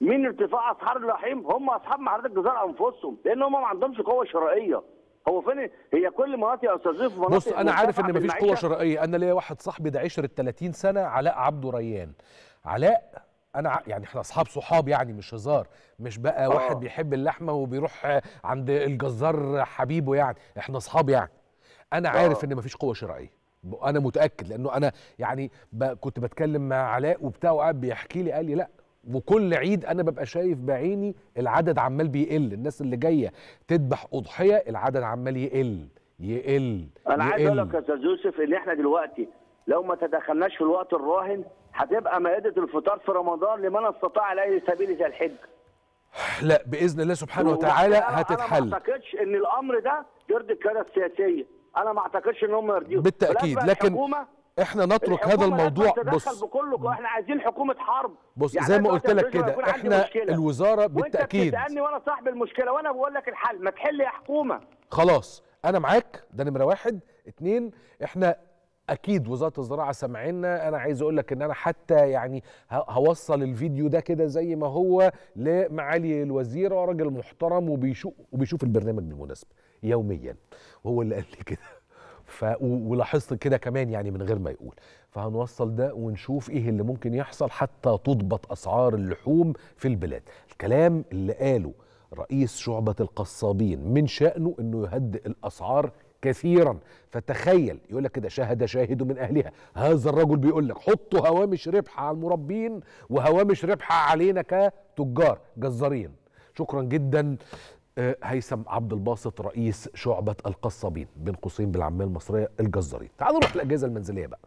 من ارتفاع اسعار اللحيم هم اصحاب محلات الجزار انفسهم، لان هم ما عندهمش قوه شرائيه. هو فين هي كل مناطق يا استاذ يوسف؟ بص انا عارف ان مفيش قوه شرائيه. انا ليا واحد صاحبي ده عشرة ثلاثين سنه، علاء عبده ريان. علاء انا يعني احنا اصحاب صحاب يعني مش هزار، مش بقى أوه. واحد بيحب اللحمه وبيروح عند الجزار حبيبه، يعني احنا اصحاب يعني. انا عارف أوه. ان مفيش قوه شرائيه، انا متاكد، لانه انا يعني كنت بتكلم مع علاء وبتاع وقاعد بيحكي لي، قال لي لا، وكل عيد انا ببقى شايف بعيني العدد عمال بيقل، الناس اللي جايه تذبح اضحيه العدد عمال يقل يقل انا يقل. عايز اقول لك يا استاذ يوسف ان احنا دلوقتي لو ما تدخلناش في الوقت الراهن هتبقى مائده الفطار في رمضان لمن استطاع اليه سبيل زي الحج. لا باذن الله سبحانه وتعالى هتتحل. انا ما اعتقدش ان الامر ده يرضي القياده السياسيه، انا ما اعتقدش ان هم يرضيهم بالتاكيد، لكن احنا نترك هذا الموضوع. بص بكله، احنا عايزين حكومه حرب. بص يعني زي ما قلت لك كده، احنا الوزاره بالتاكيد. وانت بتسالني وانا صاحب المشكله وانا بقول لك الحل، ما تحل يا حكومه. خلاص انا معاك، ده نمره واحد. اتنين، احنا اكيد وزاره الزراعه سامعينا. انا عايز اقول لك ان انا حتى يعني هوصل الفيديو ده كده زي ما هو لمعالي الوزير، وراجل محترم وبيشوف وبيشوف البرنامج بالمناسبه يوميا، وهو اللي قال لي كده. ف ولاحظت كده كمان يعني من غير ما يقول. فهنوصل ده ونشوف ايه اللي ممكن يحصل حتى تضبط اسعار اللحوم في البلاد. الكلام اللي قاله رئيس شعبة القصابين من شأنه انه يهدئ الاسعار كثيرا. فتخيل يقول لك كده: شاهد شاهد من اهلها. هذا الرجل بيقول لك حطوا هوامش ربح على المربين وهوامش ربح علينا كتجار جزارين. شكرا جدا هيثم عبد الباسط رئيس شعبة القصابين بين قوسين بالعامية المصرية الجزارين. تعالوا نروح للأجهزة المنزلية بقى.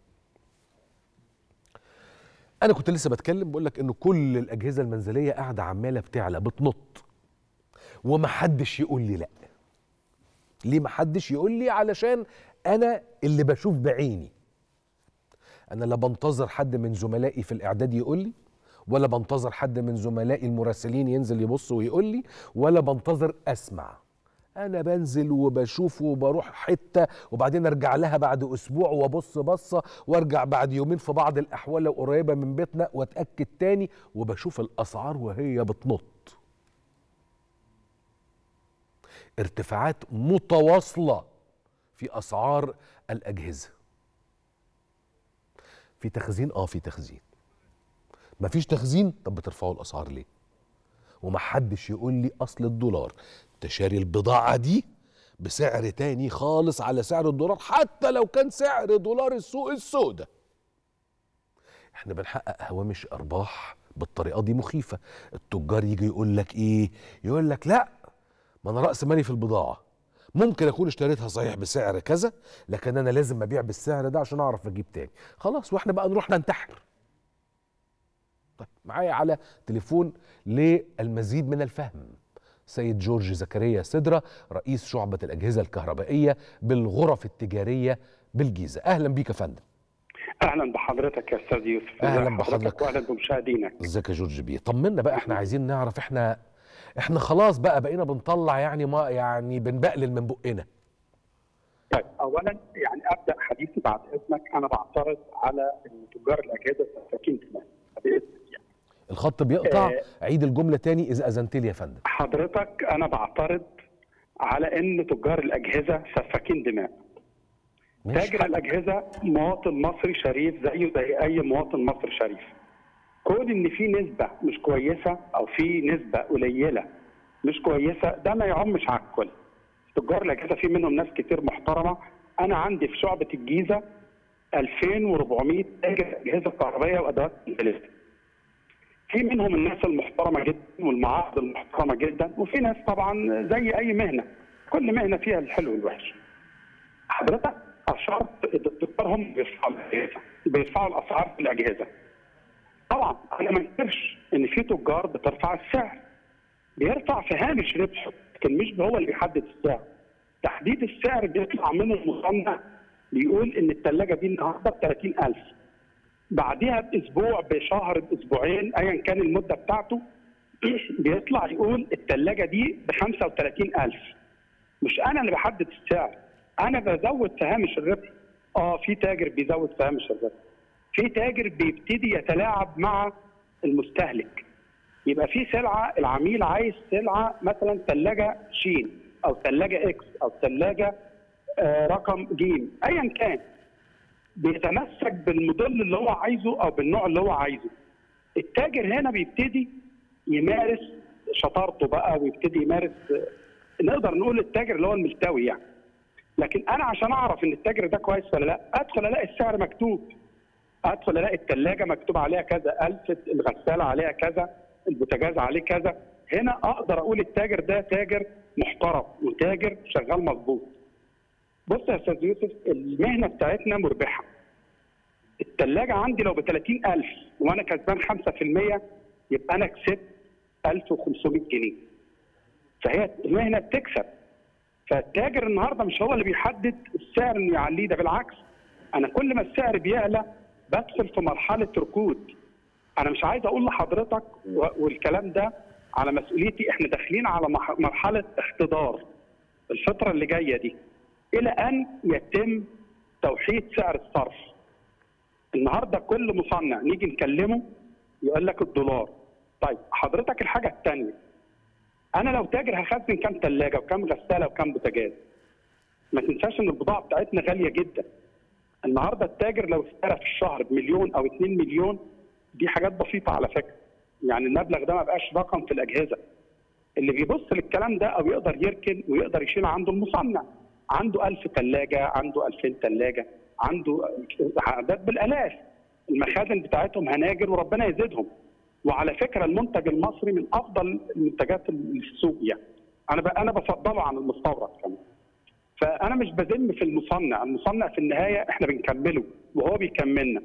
أنا كنت لسه بتكلم بقول لك إنه كل الأجهزة المنزلية قاعدة عمالة بتعلى بتنط، ومحدش يقول لي لأ. ليه محدش يقول لي؟ علشان أنا اللي بشوف بعيني. أنا لا بنتظر حد من زملائي في الإعداد يقول لي، ولا بنتظر حد من زملائي المراسلين ينزل يبص ويقول لي، ولا بنتظر اسمع. انا بنزل وبشوف وبروح حته وبعدين ارجع لها بعد اسبوع وابص بصه، وارجع بعد يومين في بعض الاحوال لو قريبه من بيتنا واتاكد تاني، وبشوف الاسعار وهي بتنط. ارتفاعات متواصله في اسعار الاجهزه. في تخزين؟ اه في تخزين. مفيش تخزين؟ طب بترفعوا الاسعار ليه؟ ومحدش يقول لي اصل الدولار تشاري البضاعه دي بسعر تاني خالص على سعر الدولار، حتى لو كان سعر دولار السوق السوداء. احنا بنحقق هوامش ارباح بالطريقه دي مخيفه. التجار يجي يقول لك ايه؟ يقول لك لا، ما انا راس مالي في البضاعه، ممكن اكون اشتريتها صحيح بسعر كذا، لكن انا لازم ابيع بالسعر ده عشان اعرف اجيب تاني. خلاص، واحنا بقى نروح ننتحر. طيب معايا على تليفون للمزيد من الفهم سيد جورج زكريا سدرة، رئيس شعبة الأجهزة الكهربائية بالغرف التجارية بالجيزة. أهلا بيك يا فندم. أهلا بحضرتك يا أستاذ يوسف. أهلا بحضرتك وأهلا بمشاهدينك. ازيك يا جورج بيه؟ طمنا بقى، احنا عايزين نعرف، احنا احنا خلاص بقى بقينا بنطلع يعني ما يعني بنبقلل من بقنا. طيب اولا يعني ابدا حديثي بعد اذنك، انا بعترض على تجار الاجهزه السكاكين دماء. الخط بيقطع. آه عيد الجمله تاني اذا اذنت لي يا فندم. حضرتك انا بعترض على ان تجار الاجهزه سفاكين دماء. تاجر الاجهزه مواطن مصري شريف زيه زي اي مواطن مصري شريف. كون ان في نسبه مش كويسه او في نسبه قليله مش كويسه ده ما يعمش على الكل. تجار الاجهزه في منهم ناس كتير محترمه. انا عندي في شعبه الجيزه ألفين وأربعمائة تاجر اجهزه كهربائيه وادوات منزليه. في منهم الناس المحترمه جدا والمعارض المحترمه جدا، وفي ناس طبعا زي اي مهنه، كل مهنه فيها الحلو والوحش. حضرتك اشرت التجار هم بيرفعوا الاجهزه، بيرفعوا الاسعار في الاجهزه. طبعا انا ما انكرش ان في تجار بترفع السعر، بيرفع في هامش ربحه، لكن مش هو اللي بيحدد السعر. تحديد السعر بيطلع من المصنع، بيقول ان الثلاجه دي النهارده ب ثلاثين ألف، بعدها باسبوع بشهر باسبوعين ايا كان المده بتاعته بيطلع يقول الثلاجه دي ب خمسة وثلاثين ألف. مش انا اللي بحدد السعر، انا بزود في هامش الربح. اه في تاجر بيزود في هامش الربح، في تاجر بيبتدي يتلاعب مع المستهلك. يبقى في سلعه العميل عايز سلعه مثلا ثلاجه شين او ثلاجه اكس او ثلاجه آه رقم جيم ايا كان، بيتمسك بالموديل اللي هو عايزه او بالنوع اللي هو عايزه. التاجر هنا بيبتدي يمارس شطارته بقى، ويبتدي يمارس، نقدر نقول التاجر اللي هو الملتوي يعني. لكن انا عشان اعرف ان التاجر ده كويس ولا لا، ادخل الاقي السعر مكتوب، ادخل الاقي الثلاجه مكتوب عليها كذا الف، الغساله عليها كذا، البوتاجاز عليه كذا. هنا اقدر اقول التاجر ده تاجر محترم وتاجر شغال مظبوط. بص يا استاذ يوسف، المهنه بتاعتنا مربحه. الثلاجه عندي لو ب ثلاثين ألف وانا كسبان خمسة في المية، يبقى انا كسبت ألف وخمسمائة جنيه. فهي المهنه بتكسب. فالتاجر النهارده مش هو اللي بيحدد السعر انه يعليه، ده بالعكس. انا كل ما السعر بيعلى بدخل في مرحله ركود. انا مش عايز اقول لحضرتك، والكلام ده على مسؤوليتي، احنا داخلين على مرحله احتضار الفتره اللي جايه دي، الى ان يتم توحيد سعر الصرف. النهارده كل مصنع نيجي نكلمه يقول لك الدولار. طيب حضرتك الحاجه الثانيه، انا لو تاجر هخزن كام ثلاجه وكام غساله وكام بوتاجاز؟ ما تنساش ان البضاعه بتاعتنا غاليه جدا. النهارده التاجر لو اشترى في الشهر بمليون او اتنين مليون، دي حاجات بسيطه على فكره. يعني المبلغ ده ما بقاش رقم في الاجهزه. اللي بيبص للكلام ده او يقدر يركن ويقدر يشيل عنده المصنع. عنده ألف ثلاجه، عنده ألفين ثلاجه، عنده عدد بالالاف. المخازن بتاعتهم هناجر وربنا يزيدهم. وعلى فكره المنتج المصري من افضل المنتجات اللي في السوق يعني. انا انا بفضله عن المستورد كمان. فانا مش بذم في المصنع، المصنع في النهايه احنا بنكمله وهو بيكملنا.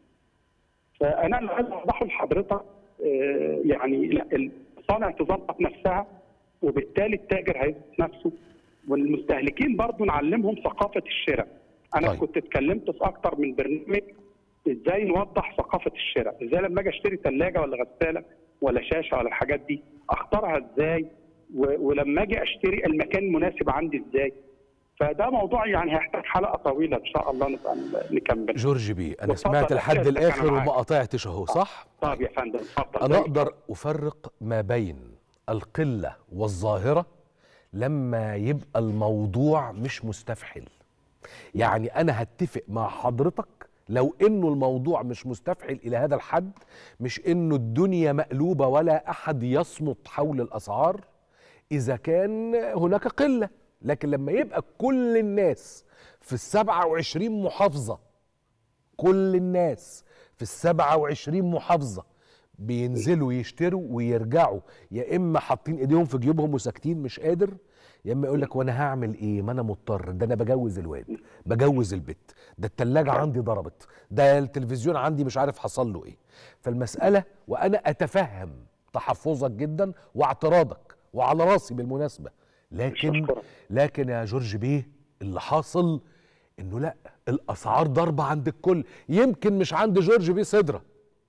فانا اللي عايز اوضحه لحضرتك يعني لا، المصانع تظبط نفسها وبالتالي التاجر هيظبط نفسه، والمستهلكين برضه نعلمهم ثقافه الشراء. انا طيب. كنت اتكلمت في اكتر من برنامج ازاي نوضح ثقافه الشراء، ازاي لما اجي اشتري ثلاجه ولا غساله ولا شاشه ولا الحاجات دي اختارها ازاي، ولما اجي اشتري المكان المناسب عندي ازاي. فده موضوع يعني هيحتاج حلقه طويله ان شاء الله نبقى نكمل. جورج بي، انا سمعت لحد الاخر وما قطعتش اهو، صح؟ طيب يا فندم اتفضل. انا اقدر افرق ما بين القله والظاهره لما يبقى الموضوع مش مستفحل. يعني انا هتفق مع حضرتك لو انه الموضوع مش مستفحل الى هذا الحد، مش انه الدنيا مقلوبه ولا احد يصمت حول الاسعار، اذا كان هناك قله. لكن لما يبقى كل الناس في السبعة وعشرين محافظة، كل الناس في السبعة وعشرين محافظة بينزلوا يشتروا ويرجعوا، يا إما حاطين إيديهم في جيوبهم وساكتين مش قادر، يا إما يقول لك وأنا هعمل إيه؟ ما أنا مضطر، ده أنا بجوز الواد، بجوز البت، ده التلاجة عندي ضربت، ده التلفزيون عندي مش عارف حصل له إيه. فالمسألة، وأنا أتفهم تحفظك جدا واعتراضك وعلى راسي بالمناسبة، لكن لكن يا جورج بيه اللي حاصل انه لا، الاسعار ضربه عند الكل. يمكن مش عند جورج بيه صدره،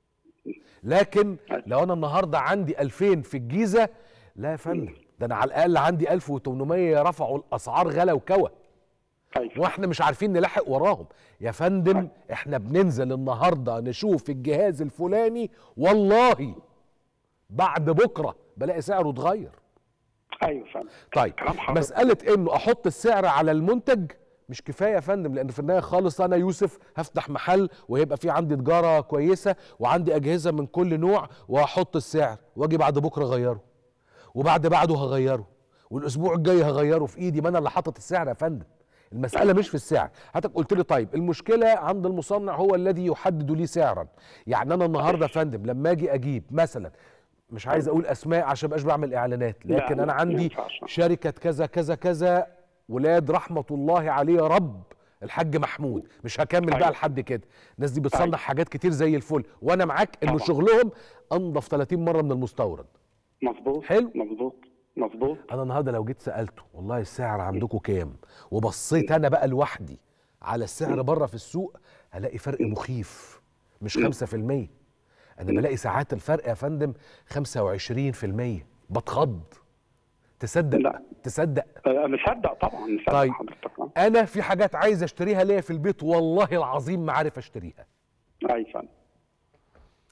لكن لو انا النهارده عندي ألفين في الجيزه، لا يا فندم، ده انا على الاقل عندي ألف وتمنمية رفعوا الاسعار غلا وكوى، واحنا مش عارفين نلاحق وراهم. يا فندم احنا بننزل النهارده نشوف الجهاز الفلاني، والله بعد بكره بلاقي سعره اتغير. ايوه فندم. طيب مساله انه احط السعر على المنتج مش كفايه يا فندم، لان في النهايه خالص انا يوسف هفتح محل وهيبقى في عندي تجاره كويسه وعندي اجهزه من كل نوع، وهحط السعر واجي بعد بكره اغيره، وبعد بعده هغيره، والاسبوع الجاي هغيره في ايدي، ما انا اللي حاطط السعر يا فندم. المساله مش في السعر. حضرتك قلت لي طيب المشكله عند المصنع هو الذي يحدد لي سعرا. يعني انا النهارده يا فندم لما اجي اجيب مثلا، مش عايز اقول اسماء عشان مبقاش بعمل اعلانات، لكن انا عندي شركه كذا كذا كذا، ولاد رحمه الله عليه يا رب الحاج محمود، مش هكمل بقى لحد كده. الناس دي بتصنع حاجات كتير زي الفل، وانا معاك انه شغلهم انضف ثلاثين مره من المستورد. مظبوط. حلو، مظبوط مظبوط. انا النهارده لو جيت سالته والله السعر عندكم كام، وبصيت انا بقى لوحدي على السعر بره في السوق، هلاقي فرق مخيف، مش خمسة في المية. انا بلاقي ساعات الفرق يا فندم خمسة وعشرين في المية. بتخض. تصدق؟ لا. تصدق؟ مصدق طبعا، مصدق. طيب حضرتك انا في حاجات عايز اشتريها ليا في البيت والله العظيم ما عارف اشتريها. اي فندم.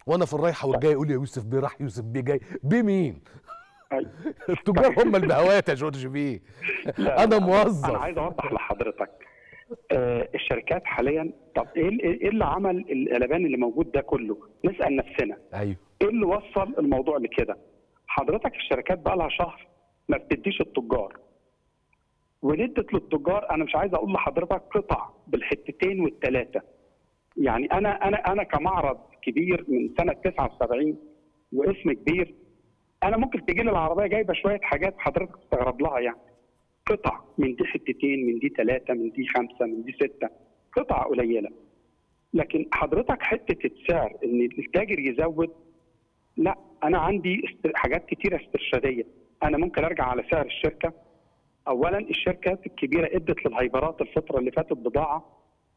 وانا في الرايحه والجايه يقول لي يا يوسف بيه راح، يوسف بيه جاي، بمين؟ التجار هم البهوات يا جورج بيه. انا موظف. انا عايز اوضح لحضرتك آه الشركات حاليا، طب ايه ايه اللي عمل القلبان اللي موجود ده كله؟ نسال نفسنا ايوه ايه اللي وصل الموضوع لكده؟ حضرتك الشركات بقى لها شهر ما بتديش التجار، وندت للتجار انا مش عايز اقول لحضرتك قطع بالحتتين والثلاثه. يعني انا انا انا كمعرض كبير من سنه تسعة وسبعين واسم كبير، انا ممكن تجي لي العربيه جايبه شويه حاجات حضرتك تستغرب لها، يعني قطع من دي حتتين، من دي ثلاثه، من دي خمسه، من دي سته، قطع قليله. لكن حضرتك حته السعر ان التاجر يزود، لا انا عندي حاجات كتيره استرشاديه. انا ممكن ارجع على سعر الشركه. اولا الشركات الكبيره ادت للهايبرات الفتره اللي فاتت بضاعه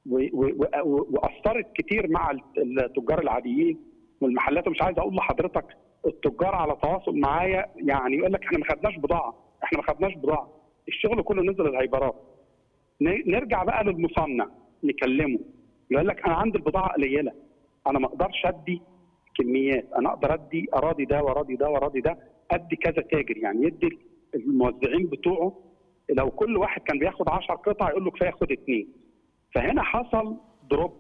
واثرت كتير مع التجار العاديين والمحلات. ومش عايز اقول لحضرتك التجار على تواصل معايا، يعني يقول لك احنا ما خدناش بضاعه، احنا ما خدناش بضاعه، الشغل كله نزل الهايبرات. نرجع بقى للمصنع نكلمه، يقول لك انا عندي البضاعه قليله، انا ما اقدرش ادي كميات، انا اقدر ادي اراضي ده واراضي ده واراضي ده، ادي كذا تاجر، يعني يدي الموزعين بتوعه لو كل واحد كان بياخد عشر قطع يقول له كفايه خد اثنين. فهنا حصل دروب.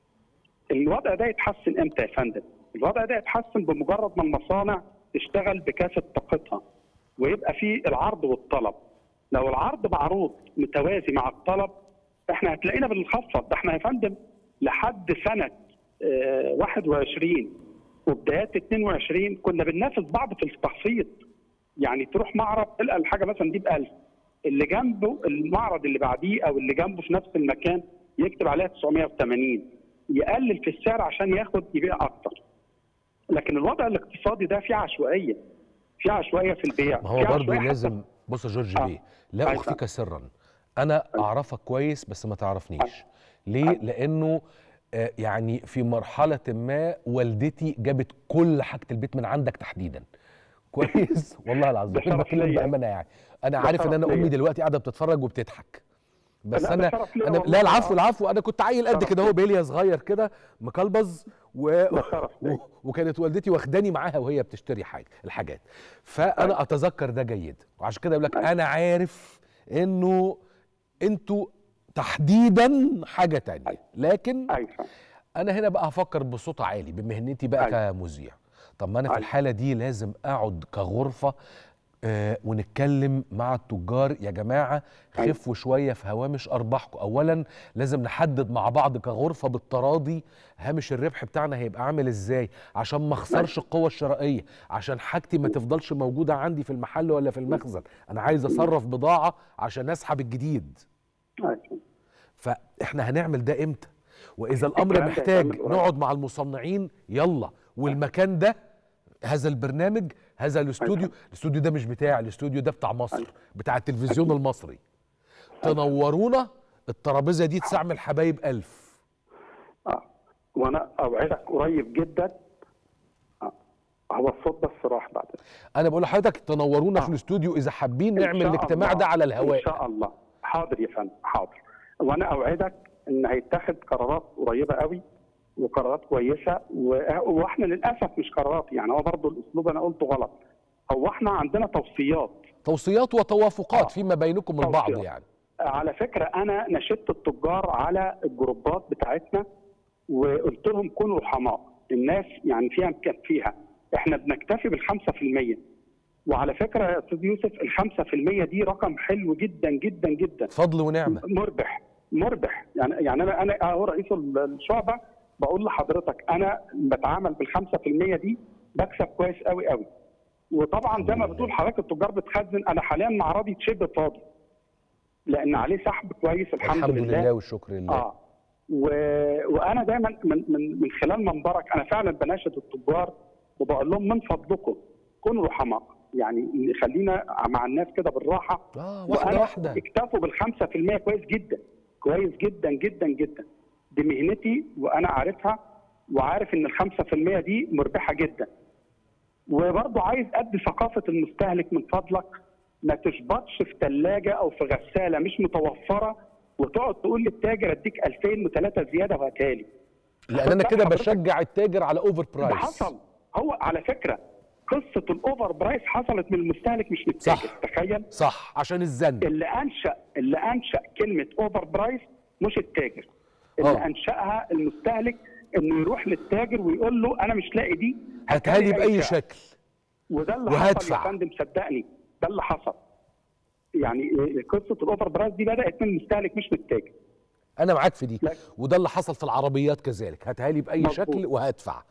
الوضع ده يتحسن امتى يا فندم؟ الوضع ده يتحسن بمجرد ما المصانع تشتغل بكافه طاقتها ويبقى في العرض والطلب. لو العرض معروض متوازي مع الطلب احنا هتلاقينا بنخفض. ده احنا يا فندم لحد سنه اه واحد وعشرين وبدايات اثنين وعشرين كنا بننافس بعض في التخفيض. يعني تروح معرض تلقى الحاجه مثلا دي ب ألف، اللي جنبه المعرض اللي بعديه او اللي جنبه في نفس المكان يكتب عليها تسعمائة وثمانين، يقلل في السعر عشان ياخد يبيع اكتر. لكن الوضع الاقتصادي ده فيه عشوائيه، فيه عشوائيه في البيع. ما هو برضه لازم. بص يا جورج بيه، آه. لا اخفيك سرا، انا اعرفك كويس بس ما تعرفنيش. ليه؟ لانه آه يعني في مرحله ما والدتي جابت كل حاجه البيت من عندك تحديدا. كويس والله العظيم بتكلم بامانه. يعني انا عارف ان انا امي دلوقتي قاعده بتتفرج وبتضحك، بس انا انا لا العفو العفو، انا كنت عيل قد كده اهو بيليا صغير كده مكلبز و... و... وكانت والدتي واخداني معاها وهي بتشتري حاجه الحاجات، فانا اتذكر ده جيد. وعشان كده اقول لك انا عارف انه انتوا تحديدا حاجه تانية، لكن انا هنا بقى هفكر بصوت عالي بمهنتي بقى كمذيع. طب ما انا في الحاله دي لازم اقعد كغرفه آه ونتكلم مع التجار، يا جماعه خفوا شويه في هوامش ارباحكم. اولا لازم نحدد مع بعض كغرفه بالتراضي هامش الربح بتاعنا هيبقى عامل ازاي، عشان ما اخسرش القوه الشرائيه، عشان حاجتي ما تفضلش موجوده عندي في المحل ولا في المخزن. انا عايز اصرف بضاعه عشان اسحب الجديد. فاحنا هنعمل ده امتى؟ واذا الامر محتاج نقعد مع المصنعين يلا، والمكان ده هذا البرنامج هذا الاستوديو، الاستوديو ده مش بتاع، الاستوديو ده بتاع مصر، بتاع التلفزيون المصري. تنورونا، الترابيزه دي تستعمل حبايب ألف. اه وانا اوعدك قريب جدا. اه هو الصوت بس راح بعد. انا بقول لحضرتك تنورونا آه. في الاستوديو اذا حابين نعمل الاجتماع ده على الهواء. ان شاء الله. حاضر يا فندم حاضر. وانا اوعدك ان هيتخذ قرارات قريبه قوي وقرارات كويسه، واحنا للاسف مش قرارات، يعني هو برضه الاسلوب انا قلته غلط. هو احنا عندنا توصيات توصيات وتوافقات آه. فيما بينكم البعض. يعني على فكره انا نشدت التجار على الجروبات بتاعتنا وقلت لهم كونوا رحماء، الناس يعني فيها مكفيها، احنا بنكتفي بالخمسة في المية. وعلى فكره يا استاذ يوسف الخمسة في المية دي رقم حلو جدا جدا جدا، فضل ونعمه، مربح مربح. يعني يعني انا انا اهو رئيس الشعبه بقول لحضرتك انا بتعامل بالخمسة في المية دي بكسب كويس قوي قوي. وطبعا زي ما بتقول حضرتك التجار بتخزن، انا حاليا معرضي شبه فاضي لان عليه سحب كويس الحمد, الحمد لله. الحمد لله والشكر لله. اه و... وانا دايما من من من خلال منبرك انا فعلا بناشد التجار وبقول لهم من فضلكم كونوا رحماء، يعني خلينا مع الناس كده بالراحه. اه واحده واحده. اكتفوا بالخمسة في المية كويس جدا كويس جدا جدا جدا. دي مهنتي وانا عارفها وعارف ان الخمسة في المية دي مربحه جدا. وبرضه عايز ادي ثقافه المستهلك من فضلك، ما تشبطش في ثلاجه او في غساله مش متوفره وتقعد تقول للتاجر اديك ألفين وثلاثة زياده وهاتالي. لان انا كده بشجع التاجر على اوفر برايس. ده حصل. هو على فكره قصه الاوفر برايس حصلت من المستهلك مش من التاجر. صح. تخيل. صح، عشان الزن. اللي انشا اللي انشا كلمه اوفر برايس مش التاجر، اللي أوه. انشاها المستهلك، انه يروح للتاجر ويقول له انا مش لاقي دي، هاتها لي باي شكل. وده اللي وهدفع. حصل يا فندم، صدقني ده اللي حصل. يعني قصه الاوفر برايس دي بدات من المستهلك مش من التاجر. انا معاك في دي. لا. وده اللي حصل في العربيات كذلك، هاتها لي باي مظبوط. شكل وهدفع.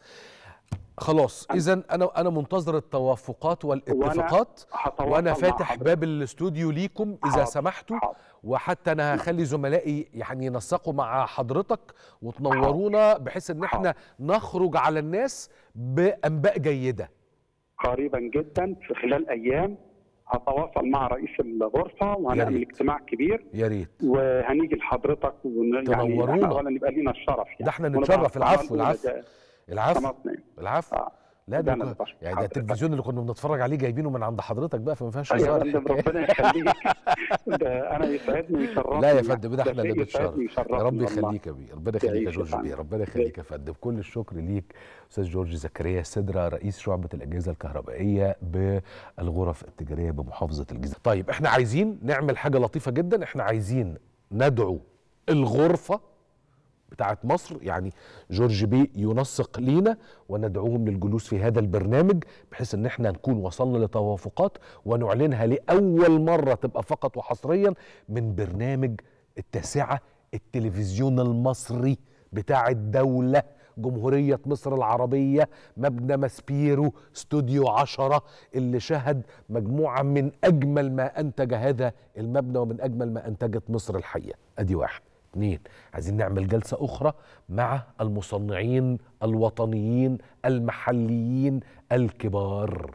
خلاص، اذا انا انا منتظر التوافقات والاتفاقات، وأنا, وانا فاتح باب الاستوديو ليكم اذا حاضر. سمحتوا. حاضر. وحتى انا هخلي زملائي يعني ينسقوا مع حضرتك وتنورونا بحيث ان احنا نخرج على الناس بانباء جيده. قريبا جدا في خلال ايام هتواصل مع رئيس الغرفه وهنعمل اجتماع كبير. يا ريت. وهنيجي لحضرتك تنورونا. يعني اولا يبقى لينا الشرف يعني. ده احنا نتشرف. العفو العفو العفو العفو. آه. لا ده ده يعني ده التلفزيون اللي كنا بنتفرج عليه جايبينه من عند حضرتك بقى، فما فيهاش هزار. يا فندم ربنا يخليك. ده انا يسعدني ويشرفني. لا يا فندم، ده احنا اللي بنتشرف. يا رب يخليك يا بيه، ربنا يخليك يا جورج بيه، ربنا يخليك يا فندم. كل الشكر ليك استاذ جورج زكريا سدرة، رئيس شعبة الأجهزة الكهربائية بالغرف التجارية بمحافظة الجيزة. طيب احنا عايزين نعمل حاجة لطيفة جدا، احنا عايزين ندعو الغرفة بتاعت مصر، يعني جورج بي ينسق لينا وندعوهم للجلوس في هذا البرنامج بحيث ان احنا نكون وصلنا لتوافقات ونعلنها لأول مرة تبقى فقط وحصريا من برنامج التاسعة التلفزيون المصري بتاع الدولة جمهورية مصر العربية، مبنى ماسبيرو استوديو عشرة اللي شهد مجموعة من أجمل ما أنتج هذا المبنى ومن أجمل ما أنتجت مصر الحقيقة. أدي واحد. اثنين، عايزين نعمل جلسة أخرى مع المصنعين الوطنيين المحليين الكبار،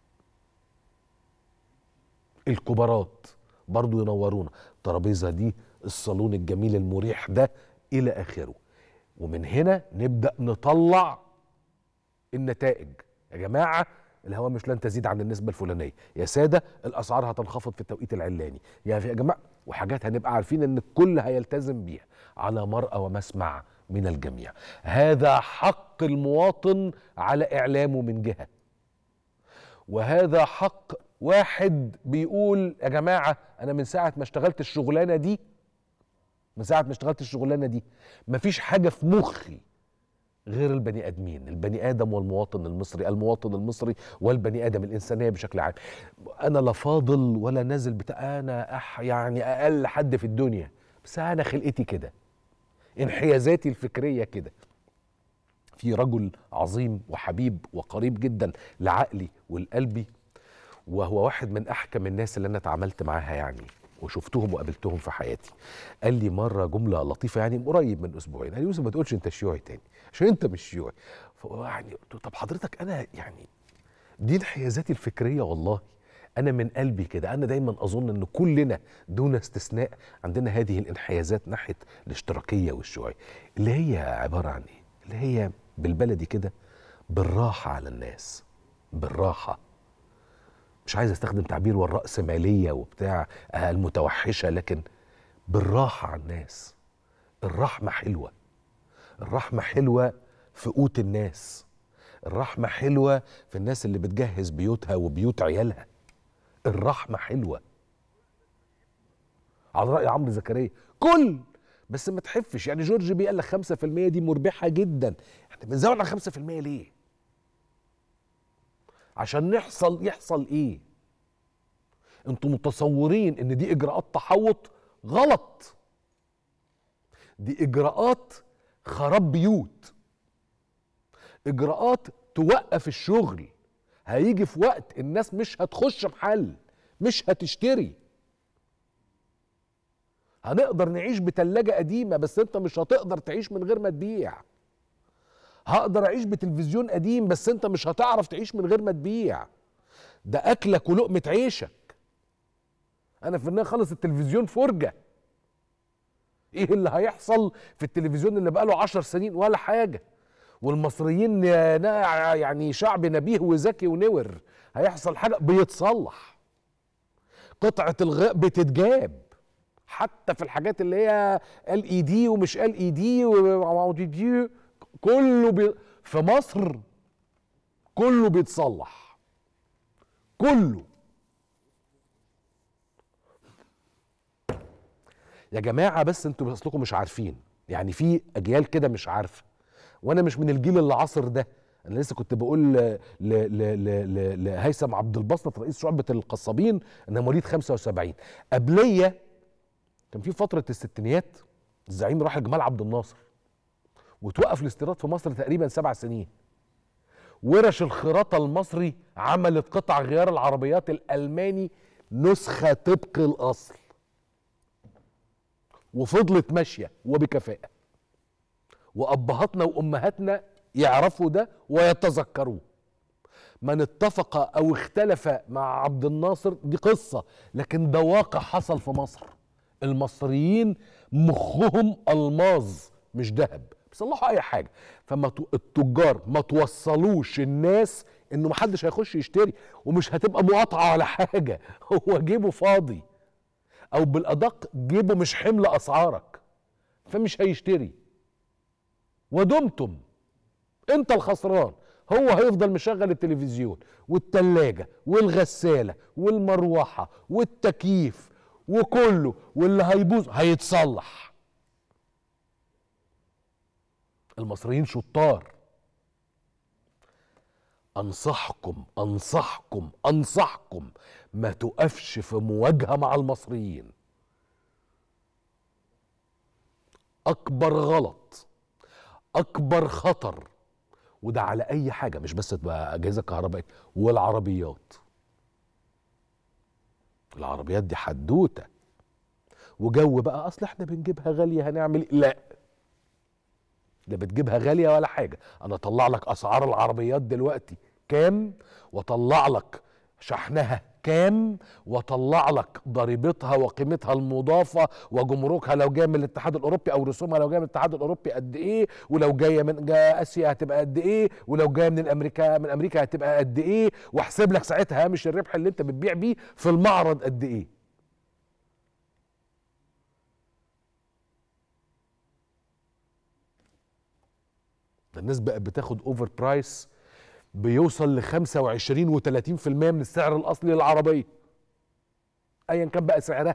الكبارات برضو ينورونا، الترابيزة دي، الصالون الجميل المريح ده إلى آخره. ومن هنا نبدأ نطلع النتائج. يا جماعة الهواء مش لن تزيد عن النسبة الفلانية، يا سادة الأسعار هتنخفض في التوقيت العلاني، يا يا جماعة، وحاجات هنبقى عارفين ان الكل هيلتزم بيها على مرأى ومسمع من الجميع. هذا حق المواطن على إعلامه من جهة، وهذا حق واحد بيقول يا جماعة أنا من ساعة ما اشتغلت الشغلانة دي من ساعة ما اشتغلت الشغلانة دي مفيش حاجة في مخي غير البني آدمين، البني آدم والمواطن المصري، المواطن المصري والبني آدم، الإنسانية بشكل عام. أنا لا فاضل ولا نازل بتاع، أنا أح يعني أقل حد في الدنيا، بس أنا خلقتي كده، انحيازاتي الفكرية كده. في رجل عظيم وحبيب وقريب جدا لعقلي ولقلبي، وهو واحد من أحكم الناس اللي أنا اتعاملت معاها يعني وشفتهم وقابلتهم في حياتي. قال لي مرة جملة لطيفة يعني قريب من أسبوعين، قال لي يوسف ما تقولش أنت شيوعي تاني عشان أنت مش شيوعي. يعني طب حضرتك أنا يعني دي انحيازاتي الفكرية، والله أنا من قلبي كده. أنا دايما أظن أن كلنا دون استثناء عندنا هذه الانحيازات ناحية الاشتراكية والشيوعية، اللي هي عبارة عن إيه؟ اللي هي بالبلدي كده بالراحة على الناس، بالراحة. مش عايز استخدم تعبير والرأسمالية وبتاع المتوحشة، لكن بالراحة على الناس. الرحمة حلوة، الرحمة حلوة في قوت الناس، الرحمة حلوة في الناس اللي بتجهز بيوتها وبيوت عيالها، الرحمة حلوة. على رأي عمرو زكريا كل بس ما تحفش. يعني جورج بي قال لك خمسة في المية دي مربحة جدا، احنا بنزود على خمسة في المية ليه؟ عشان نحصل يحصل ايه؟ انتوا متصورين ان دي اجراءات تحوط؟ غلط، دي اجراءات خراب بيوت، اجراءات توقف الشغل. هيجي في وقت الناس مش هتخش محل، مش هتشتري. هنقدر نعيش بتلاجة قديمة بس انت مش هتقدر تعيش من غير ما تبيع. هقدر اعيش بتلفزيون قديم بس انت مش هتعرف تعيش من غير ما تبيع. ده اكلك ولقمة عيشك. انا في النهاية خلص التلفزيون فرجة. ايه اللي هيحصل في التلفزيون اللي بقاله عشر سنين؟ ولا حاجة. والمصريين يعني شعب نبيه وذكي ونور، هيحصل حاجة بيتصلح. قطعة الغاء بتتجاب حتى في الحاجات اللي هي ال اي دي ومش ال اي دي كله بي... في مصر كله بيتصلح، كله. يا جماعه بس انتوا اصلكم مش عارفين، يعني في اجيال كده مش عارفه، وانا مش من الجيل اللي عصر ده. انا لسه كنت بقول لهيثم عبد الباسط رئيس شعبه القصابين انا مواليد خمسة وسبعين. قبليه كان في فتره الستينيات الزعيم راح جمال عبد الناصر وتوقف الاستيراد في مصر تقريبا سبع سنين. ورش الخراطه المصري عملت قطع غيار العربيات الالماني نسخه طبق الاصل، وفضلت ماشيه وبكفاءه، وابهاتنا وامهاتنا يعرفوا ده ويتذكروه. من اتفق او اختلف مع عبد الناصر دي قصه، لكن ده واقع حصل في مصر. المصريين مخهم الماظ مش ذهب، بيصلحوا اي حاجه. فما التجار ما توصلوش الناس انه محدش هيخش يشتري، ومش هتبقى مقاطعه ولا حاجه، هو جيبه فاضي، او بالادق جيبه مش حمل اسعارك، فمش هيشتري. ودمتم انت الخسران، هو هيفضل مشغل التلفزيون والتلاجة والغسالة والمروحة والتكييف وكله، واللي هيبوظ هيتصلح. المصريين شطار. انصحكم انصحكم انصحكم ما تقفش في مواجهة مع المصريين. اكبر غلط، اكبر خطر، وده على اي حاجه مش بس تبقى اجهزه كهربائيه، والعربيات. العربيات دي حدوته، وجو بقى اصل احنا بنجيبها غاليه هنعمل ايه؟ لا، لا بتجيبها غاليه ولا حاجه. انا اطلع لك اسعار العربيات دلوقتي كام، واطلع لك شحنها كام، واطلع لك ضريبتها وقيمتها المضافه وجمركها لو جايه من الاتحاد الاوروبي، او رسومها لو جايه من الاتحاد الاوروبي قد ايه، ولو جايه من جاية اسيا هتبقى قد ايه، ولو جايه من الامريكا من امريكا هتبقى قد ايه، واحسب لك ساعتها هامش الربح اللي انت بتبيع بيه في المعرض قد ايه. ده الناس بقت بتاخد اوفر برايس بيوصل ل خمسة وعشرين وثلاثين في المية من السعر الاصلي للعربيه، ايا كان بقى سعرها.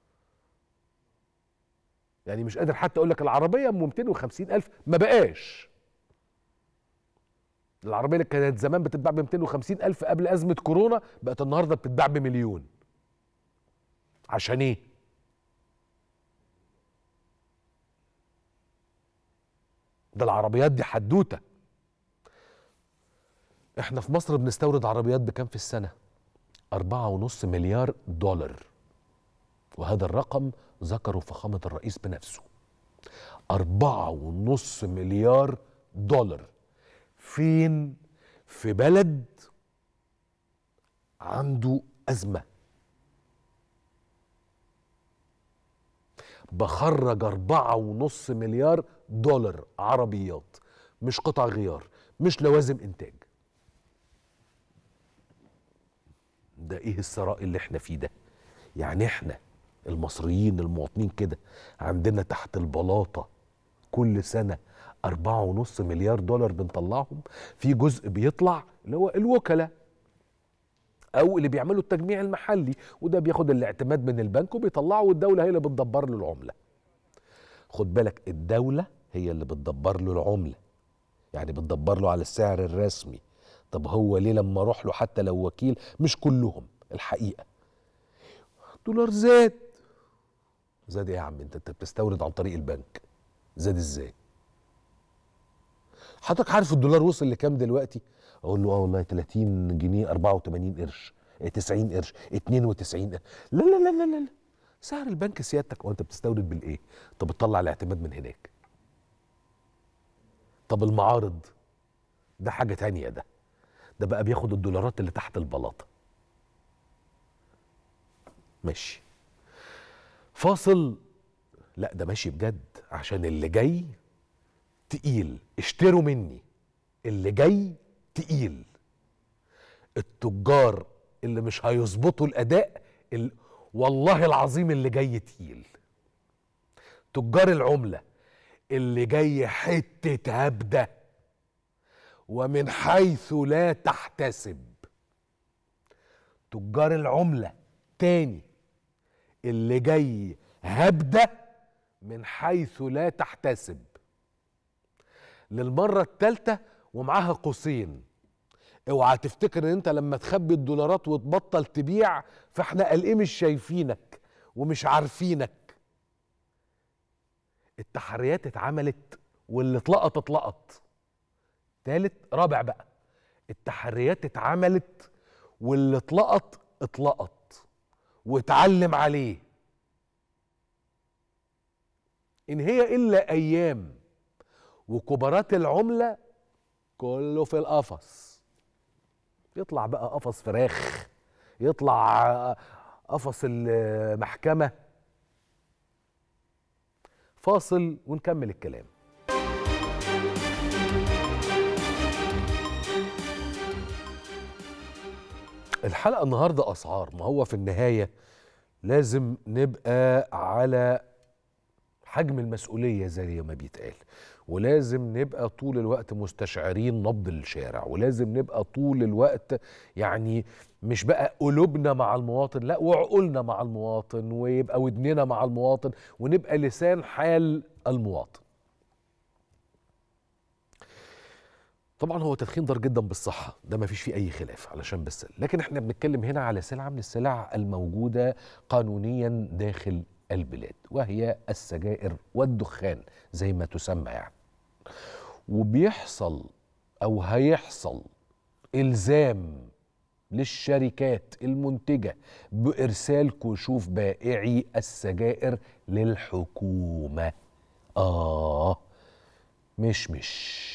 يعني مش قادر حتى اقول لك العربيه ام مئتين وخمسين الف، ما بقاش. العربيه اللي كانت زمان بتتباع ب مئتين وخمسين الف قبل ازمه كورونا بقت النهارده بتتباع بمليون. عشان ايه؟ ده العربيات دي حدوته. احنا في مصر بنستورد عربيات بكام في السنة؟ أربعة ونص مليار دولار، وهذا الرقم ذكره فخامة الرئيس بنفسه. أربعة ونص مليار دولار. فين؟ في بلد عنده أزمة. بخرج أربعة ونص مليار دولار عربيات، مش قطع غيار، مش لوازم إنتاج. ده ايه الثراء اللي احنا فيه ده؟ يعني احنا المصريين المواطنين كده عندنا تحت البلاطة كل سنة أربعة ونص مليار دولار بنطلعهم. في جزء بيطلع اللي هو الوكلاء أو اللي بيعملوا التجميع المحلي، وده بياخد الاعتماد من البنك وبيطلعه، والدولة هي اللي بتدبر له العملة. خد بالك، الدولة هي اللي بتدبر له العملة، يعني بتدبر له على السعر الرسمي. طب هو ليه لما اروح له حتى لو وكيل، مش كلهم الحقيقه، دولار زاد زاد ايه يا عم؟ انت انت بتستورد عن طريق البنك، زاد ازاي؟ حضرتك عارف الدولار وصل لكام دلوقتي؟ اقول له اه والله ثلاثين جنيه أربعة وثمانين قرش، تسعين قرش، اتنين وتسعين قرش. لا لا لا لا لا سعر البنك سيادتك. وانت بتستورد بالايه؟ طب بتطلع الاعتماد من هناك. طب المعارض ده حاجه تانية، ده ده بقى بياخد الدولارات اللي تحت البلاطه. ماشي فاصل. لا ده ماشي بجد، عشان اللي جاي تقيل. اشتروا مني، اللي جاي تقيل. التجار اللي مش هيظبطوا الاداء ال... والله العظيم اللي جاي تقيل. تجار العمله اللي جاي حتة هبدة ومن حيث لا تحتسب. تجار العملة تاني اللي جاي هبدة من حيث لا تحتسب. للمرة التالتة ومعاها قوسين، اوعى تفتكر ان انت لما تخبي الدولارات وتبطل تبيع فاحنا قال ايه مش شايفينك ومش عارفينك. التحريات اتعملت واللي اتلقط اتلقط. تالت رابع بقى، التحريات اتعملت واللي اتلقط اتلقط واتعلم عليه. ان هي الا ايام وكبارات العملة كله في القفص. يطلع بقى قفص فراخ، يطلع قفص المحكمة. فاصل ونكمل الكلام. الحلقة النهاردة أسعار، ما هو في النهاية لازم نبقى على حجم المسؤولية زي ما بيتقال، ولازم نبقى طول الوقت مستشعرين نبض الشارع، ولازم نبقى طول الوقت يعني مش بقى قلوبنا مع المواطن، لا وعقولنا مع المواطن، ويبقى ودننا مع المواطن، ونبقى لسان حال المواطن. طبعا هو تدخين ضار جدا بالصحة، ده ما فيش فيه أي خلاف علشان بس، لكن احنا بنتكلم هنا على سلعة من السلع الموجودة قانونيا داخل البلاد، وهي السجائر والدخان زي ما تسمى يعني. وبيحصل أو هيحصل إلزام للشركات المنتجة بإرسال كشوف بائعي السجائر للحكومة. آه مش مش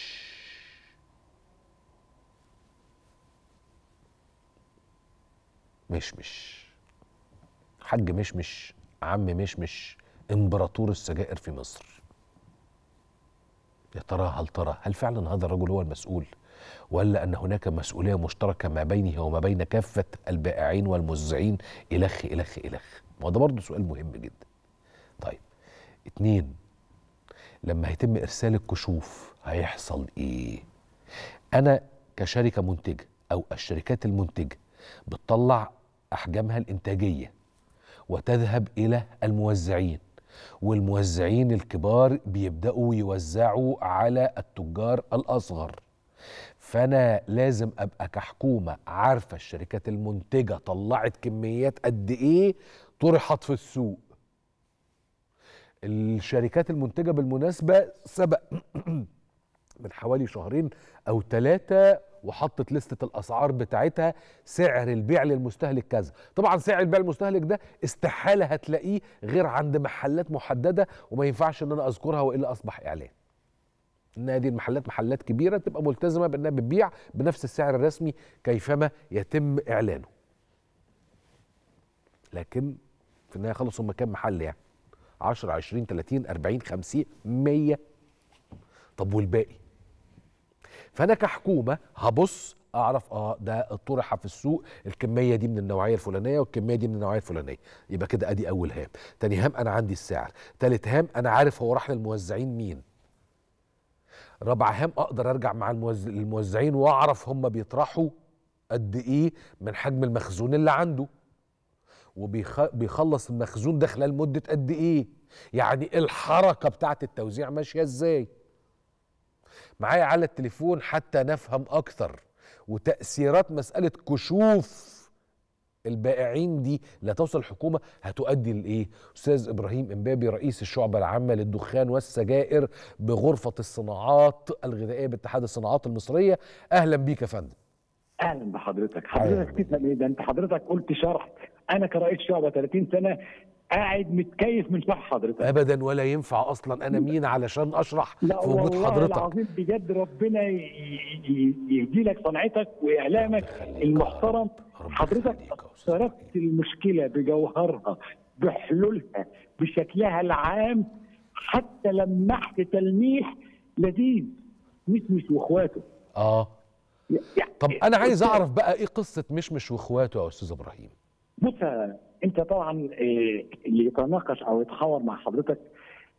مشمش حاج مشمش عم مشمش امبراطور السجائر في مصر. يا ترى هل ترى هل فعلا هذا الرجل هو المسؤول، ولا ان هناك مسؤوليه مشتركه ما بينه وما بين كافه البائعين والموزعين الخ الخ الخ؟ ما هو ده برضه سؤال مهم جدا. طيب اتنين، لما هيتم ارسال الكشوف هيحصل ايه؟ انا كشركه منتجه او الشركات المنتجه بتطلع أحجامها الإنتاجية وتذهب إلى الموزعين، والموزعين الكبار بيبدأوا يوزعوا على التجار الأصغر. فأنا لازم أبقى كحكومة عارفة الشركات المنتجة طلعت كميات قد إيه طرحت في السوق. الشركات المنتجة بالمناسبة سبق من حوالي شهرين أو ثلاثة وحطت لستة الأسعار بتاعتها، سعر البيع للمستهلك كذا. طبعا سعر البيع للمستهلك ده استحالة هتلاقيه غير عند محلات محددة، وما ينفعش ان انا اذكرها وإلا اصبح اعلان. ان هذه المحلات محلات كبيرة تبقى ملتزمة بانها بتبيع بنفس السعر الرسمي كيفما يتم اعلانه. لكن في النهاية خلص هم كام محل يعني؟ عشرة عشرين تلاتين أربعين خمسين مية. طب والباقي؟ فأنا كحكومة هبص أعرف آه ده الطرحة في السوق الكمية دي من النوعية الفلانية والكمية دي من النوعية الفلانية، يبقى كده أدي أول هام. تاني هام أنا عندي السعر. تالت هام أنا عارف هو راح للموزعين مين. رابع هام أقدر أرجع مع الموز... الموزعين وأعرف هم بيطرحوا قد إيه من حجم المخزون اللي عنده، وبيخلص المخزون ده خلال مدة قد إيه، يعني الحركة بتاعت التوزيع ماشية إزاي. معايا على التليفون حتى نفهم أكثر وتأثيرات مسألة كشوف البائعين دي لا توصل الحكومة هتؤدي لإيه. أستاذ إبراهيم إمبابي رئيس الشعبة العامة للدخان والسجائر بغرفة الصناعات الغذائية باتحاد الصناعات المصرية، أهلا بيك يا فندم. أهلا بحضرتك. حضرتك تفهم إيه ده؟ أنت حضرتك قلت شرح، أنا كرئيس شعبة ثلاثين سنة قاعد متكيف من شرح حضرتك. ابدا ولا ينفع اصلا، انا مين علشان اشرح في وجود حضرتك؟ والله العظيم بجد ربنا يهدي لك صنعتك واعلامك المحترم. حضرتك تركت المشكله بجوهرها بحلولها بشكلها العام، حتى لمحت تلميح لذيذ مشمش واخواته. اه يعني طب انا عايز اعرف بقى ايه قصه مشمش واخواته يا استاذ ابراهيم؟ بص انت طبعا اللي يتناقش او يتحاور مع حضرتك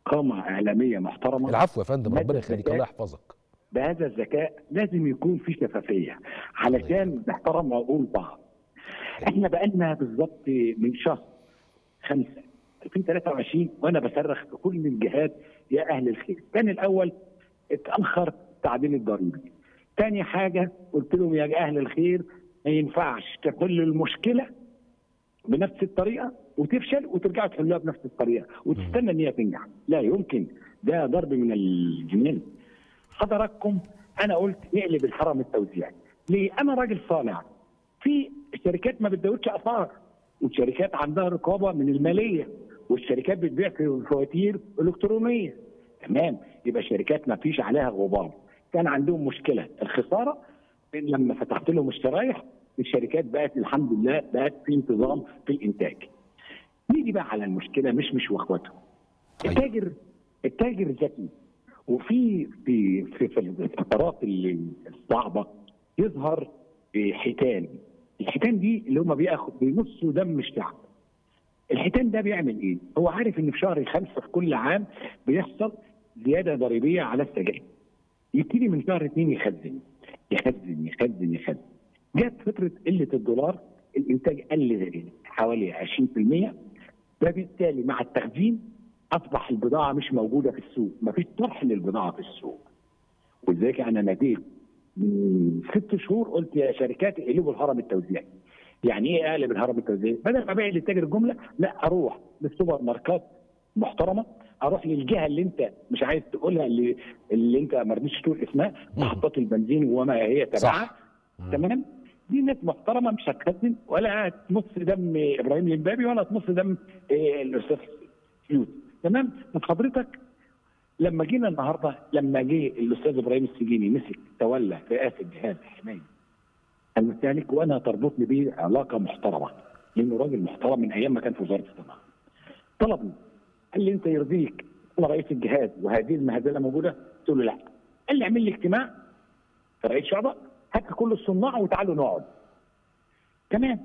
قامه اعلاميه محترمه. العفو يا فندم، ربنا يخليك، الله يحفظك. بهذا الذكاء لازم يكون في شفافيه علشان نحترم عقول بعض. احنا بقالنا بالظبط من شهر خمسة ألفين وثلاثة وعشرين وانا بصرخ في كل الجهات يا اهل الخير. كان الاول اتاخر التعديل الضريبي. ثاني حاجه قلت لهم يا اهل الخير ما ينفعش تحلوا المشكله بنفس الطريقه وتفشل وترجعوا تحلوها بنفس الطريقه وتستنى ان هي تنجح، لا يمكن، ده ضرب من الجنين. حضراتكم انا قلت نقلب الحرم التوزيعي. ليه؟ انا راجل صانع. في شركات ما بتزودش اسعار، والشركات عندها رقابه من الماليه، والشركات بتبيع في فواتير الكترونيه. تمام، يبقى شركات ما فيش عليها غبار. كان عندهم مشكله الخساره، لما فتحت لهم الشرايح الشركات بقت الحمد لله بقت في انتظام في الانتاج. نيجي بقى على المشكله مش مش واخواته. التاجر التاجر ذكي، وفي في في, في الفترات اللي الصعبه يظهر حيتان. الحيتان دي اللي هم بياخد بيمصوا دم الشعب. الحيتان ده بيعمل ايه؟ هو عارف ان في شهر خمسه في كل عام بيحصل زياده ضريبيه على السجاير. يبتدي من شهر اثنين يخزن يخزن يخزن يخزن. جت فتره قله الدولار، الانتاج قل حوالي عشرين بالمئة، فبالتالي مع التخزين اصبح البضاعه مش موجوده في السوق، مفيش طرح للبضاعه في السوق. ولذلك انا ناديت من ست شهور قلت يا شركات اقلبوا الهرم التوزيعي. يعني ايه اقلب الهرم التوزيعي؟ بدل ما ابيع للتاجر الجمله، لا اروح للسوبر ماركات محترمه، اروح للجهه اللي انت مش عايز تقولها، اللي اللي انت ما رضيتش تقول اسمها، محطات البنزين وما هي تبعها. تمام؟ دي ناس محترمه مش هتخزن ولا هتمص دم ابراهيم الامبابي ولا هتمص دم إيه الاستاذ يوسف. تمام؟ طب حضرتك لما جينا النهارده، لما جه الاستاذ ابراهيم السجيني مسك تولى رئاسه جهاز حمايه المستهلك، وانا تربطني بيه علاقه محترمه لانه راجل محترم من ايام ما كان في وزاره الصناعه. طلبني قال لي انت يرضيك انا رئيس الجهاز وهذه المهزله موجوده؟ قلت له لا. قال لي اعمل لي اجتماع في رئيس شعبه، هات كل الصناع وتعالوا نقعد. تمام.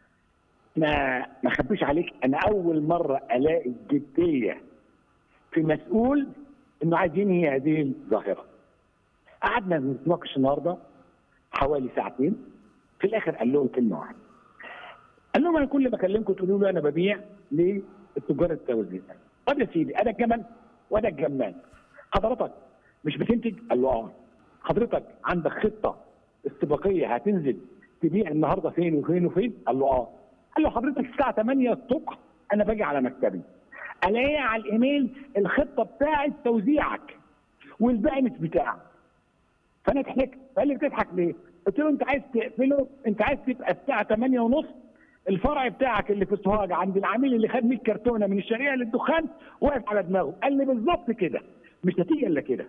ما ما اخبيش عليك، انا اول مره الاقي الجديه في مسؤول انه عايز ينهي هذه الظاهره. قعدنا نتناقش النهارده حوالي ساعتين، في الاخر قال لهم كلمه واحده. قال لهم انا كل ما اكلمكم تقولوا له انا ببيع للتجار التوزيع. طب يا سيدي انا الجمل وانا الجمال. حضرتك مش بتنتج؟ قال له اه. حضرتك عندك خطه استباقيه هتنزل تبيع النهارده فين وفين وفين؟ قال له اه. قال له حضرتك الساعه ثمانية الصبح انا باجي على مكتبي الاقي على الايميل الخطه بتاعت توزيعك والباقي مش بتاعك. فانا ضحكت، فقال لي بتضحك ليه؟ قلت له انت عايز تقفله، انت عايز تبقى الساعه ثمانية ونص الفرع بتاعك اللي في سوهاج عند العميل اللي خد مية كرتونه من الشريعه للدخان واقف على دماغه. قال لي بالظبط كده، مش هتيجي الا كده.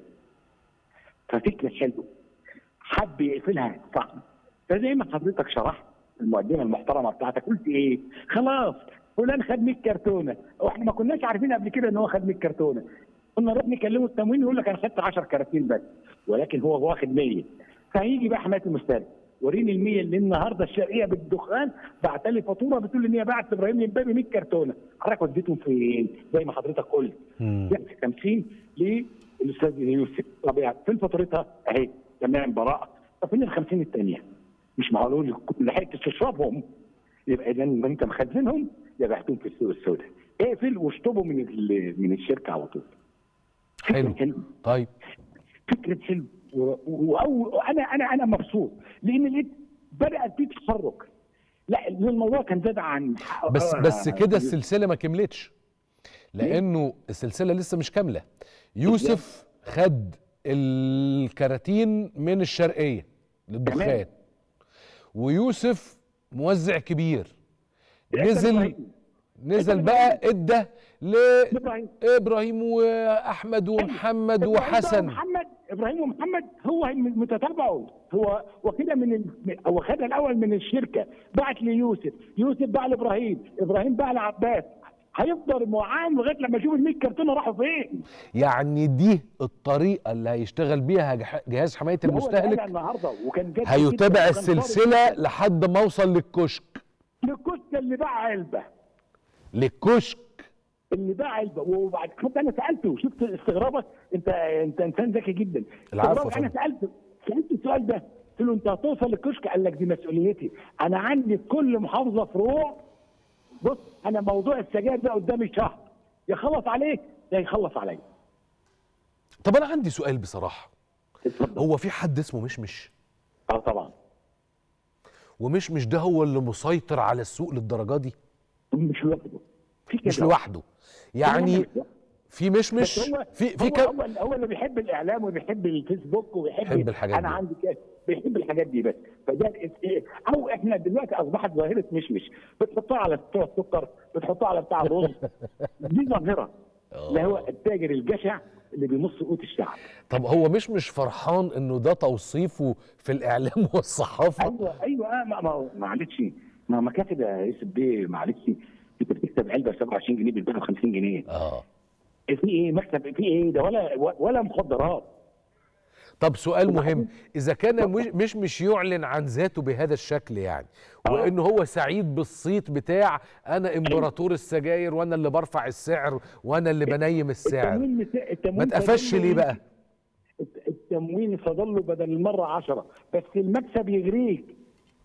ففكره حلوه حب يقفلها صح. فزي ما حضرتك شرحت المقدمه المحترمه بتاعتك، قلت ايه؟ خلاص فلان خد مية كرتونه، واحنا ما كناش عارفين قبل كده ان هو خد مية كرتونه. كنا نروح نكلمه التموين يقول لك انا خدت عشرة كراتين بس، ولكن هو واخد مية. فهيجي بقى حمايه المستهلك وريني ال مية اللي النهارده الشرقيه بالدخان بعت لي فاتوره بتقول ان هي باعت ابراهيم الامبابي مية كرتونه. حضرتك وديتهم فين؟ زي ما حضرتك قلت. يعني خمسين للاستاذ يوسف. طب يعني فين فاتورتها؟ اهي تمام براءه. طب فين ال خمسين الثانيه؟ مش معقول لحقت تشربهم. يبقى اذا انت مخزنهم يا بعتهم في السوق السوداء. اقفل واشطبوا من من الشركه على طول. حلو. حلو. طيب فكره حلو. وانا انا انا مبسوط لان لقيت بدات في تحرك. لا الموضوع كان زاد عن بس بس كده السلسله ما كملتش، لانه السلسله لسه مش كامله. يوسف خد الكراتين من الشرقيه للدخان، ويوسف موزع كبير نزل نزل بقى ادى لابراهيم واحمد ومحمد وحسن. محمد ابراهيم ومحمد هو متتابعه، هو وكده من ال... هو خدها الاول من الشركه، بعت ليوسف، يوسف باع لابراهيم، ابراهيم باع لعباس. هيفضل معاهم لغايه لما يشوف ال مية كرتونه راحوا فين. يعني دي الطريقه اللي هيشتغل بيها جهاز حمايه المستهلك. هيتابع السلسله لحد ما اوصل للكشك. للكشك اللي باع علبه. للكشك اللي باع الب... وبعد كده انا سالته، شفت استغرابك، انت انت انسان ذكي جدا. العفو. انا سالته سالت السؤال ده، قلت له انت هتوصل للكشك؟ قال لك دي مسؤوليتي، انا عندي في كل محافظه فروع. بص انا موضوع السجاير ده قدامي شهر، يخلص عليك يا يخلص عليا. طب انا عندي سؤال بصراحه، اتفضل. هو في حد اسمه مشمش؟ اه طبعا. ومشمش ده هو اللي مسيطر على السوق للدرجه دي؟ مش لوحده، في كده مش لوحده يعني، في مشمش هو في في هو, كم هو, هو اللي بيحب الاعلام وبيحب الفيسبوك وبيحب بيحب الحاجات انا دي. عندي كده، بيحب الحاجات دي بس. فده او احنا دلوقتي اصبحت ظاهره مشمش، بتحطها على بتوع السكر، بتحطها على بتاع الرز. دي ظاهره، اللي هو التاجر الجشع اللي بيمص قوت الشعب. طب هو مش مش فرحان انه ده توصيفه في الاعلام والصحافه؟ ايوه ايوه اه ما ما معلش، ما مكاتب يا يوسف بيه، معلش انت بتكسب علبه سبعة وعشرين جنيه بتبيعها ب خمسين جنيه. اه في ايه مكسب؟ في ايه ده؟ ولا ولا مخدرات. طب سؤال مهم، اذا كان مش مش مش يعلن عن ذاته بهذا الشكل يعني، وانه هو سعيد بالصيت بتاع انا امبراطور السجاير وانا اللي برفع السعر وانا اللي بنيم السعر، التموين التموين ما اتقفش ليه بقى؟ التموين صادر له بدل المره عشرة، بس المكسب يغريك.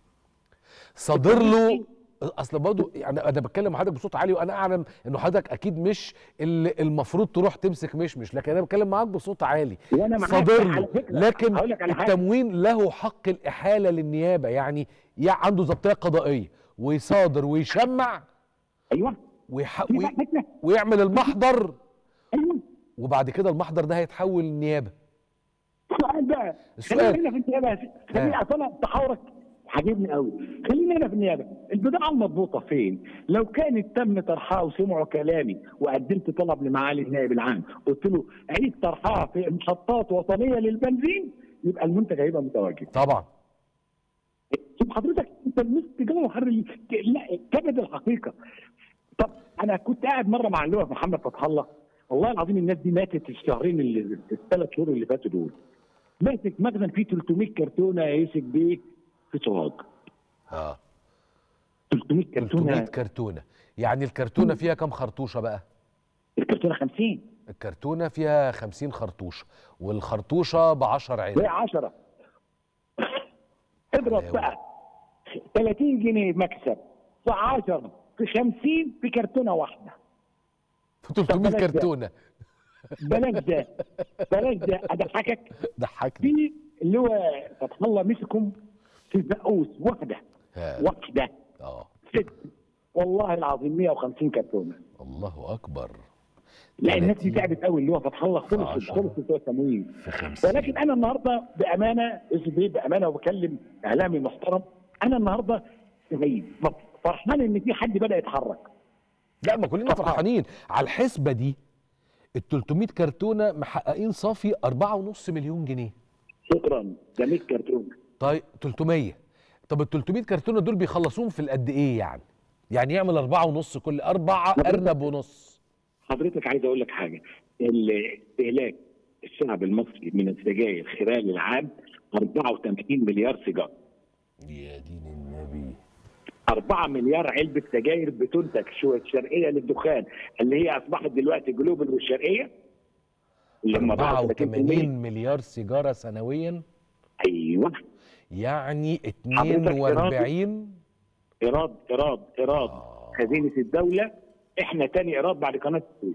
صادر له، اصل برضه يعني انا بتكلم مع حضرتك بصوت عالي وانا اعلم انه حضرتك اكيد مش اللي المفروض تروح تمسك مشمش، لكن انا بتكلم معاك بصوت عالي. وانا معاك صادر على له، فكرة، لكن هقول لك على حاجة. التموين له حق الاحاله للنيابه، يعني يعني عنده ضبطيه قضائيه ويصادر ويشمع. ايوه ويح... في وي... بقى فكرة. ويعمل المحضر، ايوه وبعد كده المحضر ده هيتحول للنيابه. السؤال بقى، السؤال. خلينا هنا في النيابه، خليني اصلا تحاورك عجبني قوي. خلينا هنا في النيابه، البضاعه المضبوطه فين؟ لو كانت تم طرحها وسمعوا كلامي وقدمت طلب لمعالي النائب العام، قلت له عيد طرحها في محطات وطنيه للبنزين، يبقى المنتج هيبقى متواجد. طبعا. شوف حضرتك انت لمست جوهر ال- لا كبد الحقيقه. طب انا كنت قاعد مره مع اللواء محمد فتح الله، والله العظيم الناس دي ماتت الشهرين اللي الثلاث شهور اللي فاتوا دول. ماسك مخزن فيه ثلاثمية كرتونه يا يوسف بيه في سوهاج. اه ثلاثمية كرتونه. ثلاثمية كرتونه، يعني الكرتونه فيها كام خرطوشه بقى؟ الكرتونه خمسين. الكرتونه فيها خمسين خرطوشه، والخرطوشه ب عشرة علب. ب عشرة. اضرب بقى ثلاثين جنيه مكسب في عشرة في خمسين في كرتونه واحده. في ثلاثمية كرتونه. بلاش ده بلاش ده اضحكك. ضحكني. في اللي هو فتح الله مسكهم في البقوس واحده واحده اه ست، والله العظيم مية وخمسين كرتونه. الله اكبر. لا الناس دي تعبت قوي، اللي هو فتح الله خلص خلص بتوع التموين. ولكن انا النهارده بامانه بامانه وبكلم اعلامي محترم، انا النهارده سعيد فرحان ان في حد بدا يتحرك. لا ما كلنا فرحانين على الحسبه دي. ال ثلاثمية كرتونه محققين صافي أربعة ونص مليون جنيه. شكرا. ده مية كرتونه. طيب ثلاثمية، طب ال ثلاثمية كرتونه دول بيخلصوهم في القد ايه يعني؟ يعني يعمل أربعة ونص، كل أربعة أرنب ونص. حضرتك عايز أقول لك حاجة، استهلاك الشعب المصري من السجاير خلال العام أربعة وثمانين مليار سيجارة. يا دين النبي. أربعة مليار علبة سجاير بتنتج شوية شرقية للدخان، اللي هي أصبحت دلوقتي جلوبال والشرقية. أربعة وثمانين مليار سيجارة سنويا. أيوه. يعني اتنين وأربعين إيراد إيراد إيراد آه. خزينة الدولة، إحنا تاني إيراد بعد قناة السويس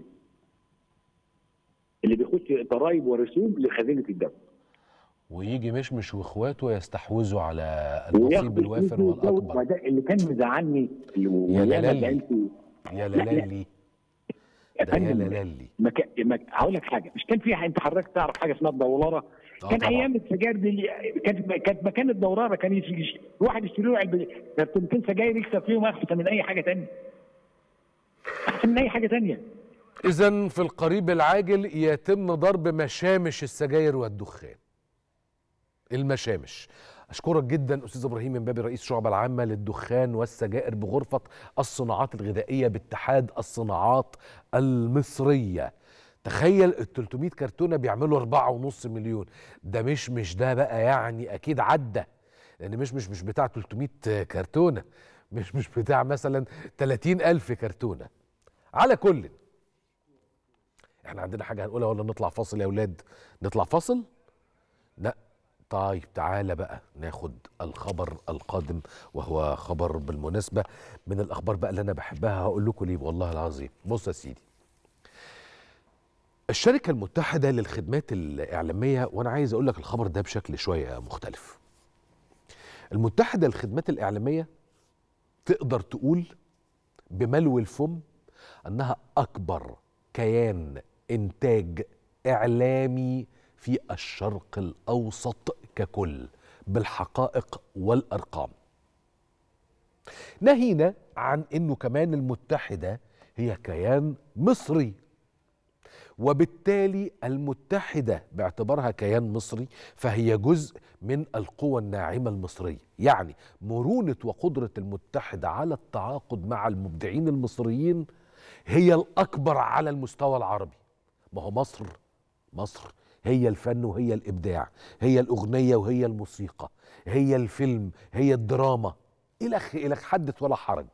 اللي بيخش ضرايب ورسوم لخزينة الدولة. ويجي مشمش واخواته يستحوذوا على النصيب الوافر والاكبر. وده اللي كان مزعلني. يا لالي يا لالي ده يا لالي. هقول لك حاجه، مش كان فيها، انت حضرتك تعرف حاجه اسمها الدوراره؟ كان طبعا. ايام السجاير دي كانت كانت مكان الدوراره كان يجي واحد يشتري له علبه كرتونتين سجاير يكسب فيهم احسن من اي حاجه ثانيه. احسن من اي حاجه ثانيه. اذا في القريب العاجل يتم ضرب مشامش السجاير والدخان. المشامش. اشكرك جدا استاذ ابراهيم منبابي رئيس الشعبه العامه للدخان والسجائر بغرفه الصناعات الغذائيه باتحاد الصناعات المصريه. تخيل ال ثلاثمية كرتونه بيعملوا أربعة ونص مليون. ده مش مش ده بقى يعني اكيد عدى، لان مش مش مش بتاع ثلاثمية كرتونه، مش مش بتاع مثلا ثلاثين ألف كرتونه. على كل احنا عندنا حاجه هنقولها ولا نطلع فاصل يا اولاد؟ نطلع فاصل؟ لا. طيب تعالى بقى ناخد الخبر القادم، وهو خبر بالمناسبه من الاخبار بقى اللي انا بحبها. هقول لكم ليه والله العظيم. بص يا سيدي، الشركه المتحده للخدمات الاعلاميه، وانا عايز اقول لك الخبر ده بشكل شويه مختلف. المتحده للخدمات الاعلاميه تقدر تقول بملو الفم انها اكبر كيان انتاج اعلامي في الشرق الاوسط ككل بالحقائق والارقام. ناهينا عن انه كمان المتحده هي كيان مصري، وبالتالي المتحده باعتبارها كيان مصري فهي جزء من القوى الناعمه المصريه، يعني مرونه وقدره المتحده على التعاقد مع المبدعين المصريين هي الاكبر على المستوى العربي. ما هو مصر مصر هي الفن وهي الابداع، هي الاغنيه وهي الموسيقى، هي الفيلم، هي الدراما، الخ الخ حدث ولا حرج.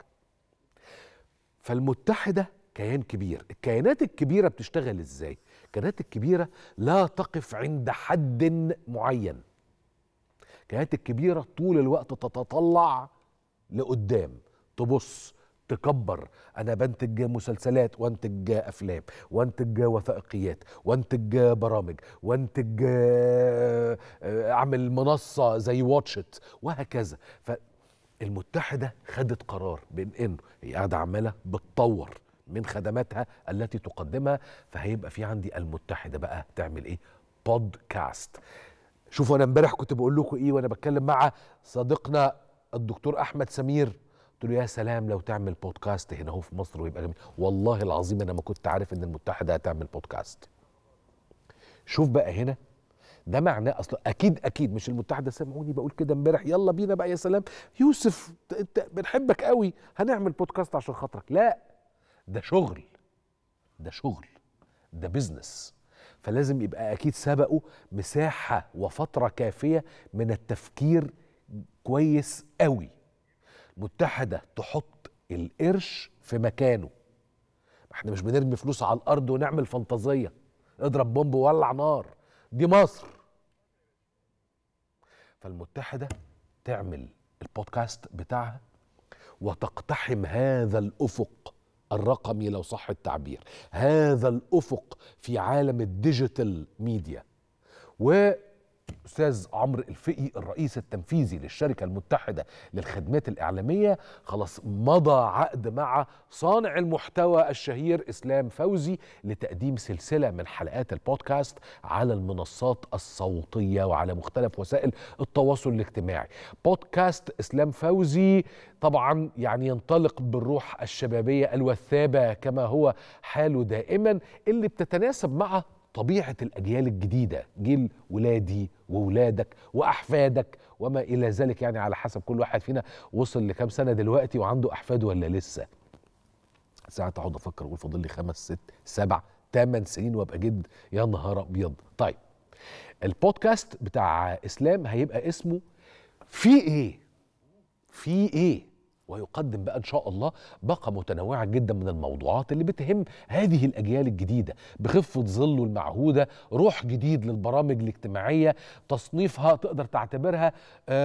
فالمتحده كيان كبير. الكيانات الكبيره بتشتغل ازاي؟ الكيانات الكبيره لا تقف عند حد معين. الكيانات الكبيره طول الوقت تتطلع لقدام، تبص، تكبر. انا بنتج مسلسلات وانتج افلام وانتج وثائقيات وانتج برامج وانتج اعمل منصه زي واتشت وهكذا. فالمتحده خدت قرار بان انه هي قاعده عماله بتطور من خدماتها التي تقدمها، فهيبقى في عندي المتحده بقى تعمل ايه؟ بودكاست. شوفوا انا امبارح كنت بقول لكم ايه وانا بتكلم مع صديقنا الدكتور احمد سمير، قلت له يا سلام لو تعمل بودكاست هنا هو في مصر ويبقى جميل. والله العظيم انا ما كنت عارف ان المتحده هتعمل بودكاست. شوف بقى هنا، ده معناه اصلا اكيد اكيد مش المتحده سمعوني بقول كده امبارح يلا بينا بقى يا سلام يوسف انت بنحبك قوي هنعمل بودكاست عشان خاطرك. لا، ده شغل، ده شغل، ده بيزنس. فلازم يبقى اكيد سبقوا مساحه وفتره كافيه من التفكير كويس قوي. متحده تحط القرش في مكانه. احنا مش بنرمي فلوس على الارض ونعمل فانتازيه اضرب بومب وولع نار، دي مصر. فالمتحده تعمل البودكاست بتاعها وتقتحم هذا الافق الرقمي لو صح التعبير، هذا الافق في عالم الديجيتال ميديا. واستاذ عمرو الفقي الرئيس التنفيذي للشركه المتحده للخدمات الاعلاميه خلاص مضى عقد مع صانع المحتوى الشهير اسلام فوزي لتقديم سلسله من حلقات البودكاست على المنصات الصوتيه وعلى مختلف وسائل التواصل الاجتماعي. بودكاست اسلام فوزي طبعا يعني ينطلق بالروح الشبابيه الوثابه كما هو حاله دائما، اللي بتتناسب مع طبيعة الأجيال الجديدة، جيل ولادي وولادك وأحفادك وما إلى ذلك، يعني على حسب كل واحد فينا وصل لكام سنة دلوقتي وعنده أحفاد ولا لسه. ساعات أقعد أفكر أقول فاضل لي خمس ست سبع تمن سنين وأبقى جد، يا نهار أبيض. طيب البودكاست بتاع إسلام هيبقى اسمه في إيه؟ في إيه؟ ويقدم بقى إن شاء الله باقة متنوعة جدا من الموضوعات اللي بتهم هذه الأجيال الجديدة بخفة ظله المعهودة، روح جديد للبرامج الاجتماعية، تصنيفها تقدر تعتبرها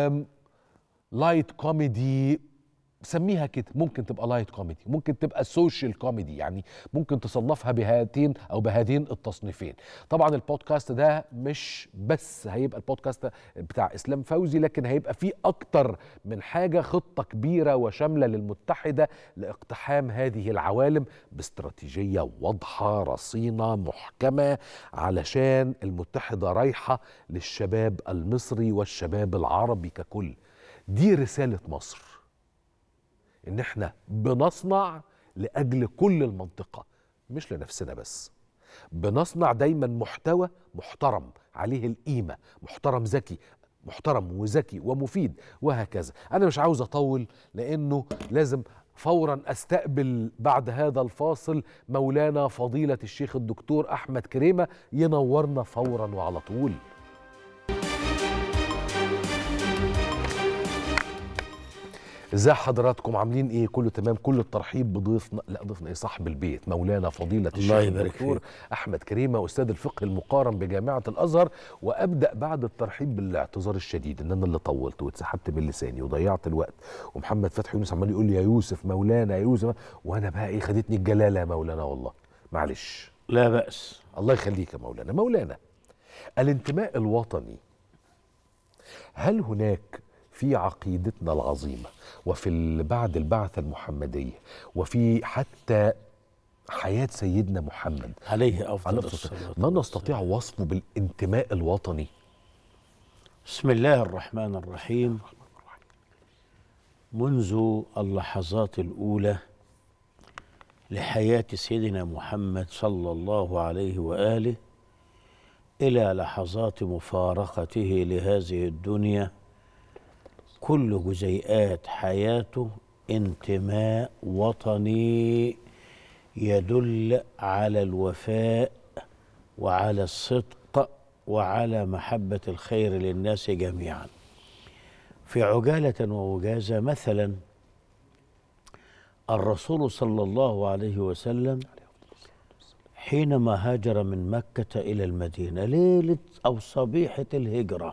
لايت كوميدي، سميها كده، ممكن تبقى لايت كوميدي، ممكن تبقى سوشيال كوميدي، يعني ممكن تصنفها بهاتين او بهذين التصنيفين. طبعا البودكاست ده مش بس هيبقى البودكاست بتاع اسلام فوزي، لكن هيبقى فيه اكتر من حاجة، خطة كبيرة وشاملة للمتحدة لاقتحام هذه العوالم باستراتيجية واضحة رصينة محكمة، علشان المتحدة رايحة للشباب المصري والشباب العربي ككل. دي رسالة مصر، إن إحنا بنصنع لأجل كل المنطقة مش لنفسنا بس. بنصنع دايما محتوى محترم عليه القيمة، محترم ذكي، محترم وذكي ومفيد وهكذا. أنا مش عاوز أطول لأنه لازم فورا أستقبل بعد هذا الفاصل مولانا فضيلة الشيخ الدكتور أحمد كريمة ينورنا فورا وعلى طول. ازاي حضراتكم عاملين ايه؟ كله تمام؟ كل الترحيب بضيفنا، لا ضيفنا ايه، صاحب البيت مولانا فضيله الشيخ الدكتور احمد كريمه استاذ الفقه المقارن بجامعه الازهر. وابدا بعد الترحيب بالاعتذار الشديد ان انا اللي طولت واتسحبت من لساني وضيعت الوقت، ومحمد فتحي يونس عمال يقول لي يا يوسف مولانا يا يوسف، وانا بقى ايه خدتني الجلاله يا مولانا والله معلش. لا بأس. الله يخليك يا مولانا. مولانا الانتماء الوطني، هل هناك في عقيدتنا العظيمة وفي بعد البعثة المحمدية وفي حتى حياة سيدنا محمد عليه أفضل الصلاة ما نستطيع وصفه بالانتماء الوطني؟ بسم الله الرحمن الرحيم. منذ اللحظات الأولى لحياة سيدنا محمد صلى الله عليه وآله إلى لحظات مفارقته لهذه الدنيا، كل جزيئات حياته انتماء وطني يدل على الوفاء وعلى الصدق وعلى محبة الخير للناس جميعا. في عجالة ووجازة، مثلا الرسول صلى الله عليه وسلم حينما هاجر من مكة إلى المدينة ليلة أو صبيحة الهجرة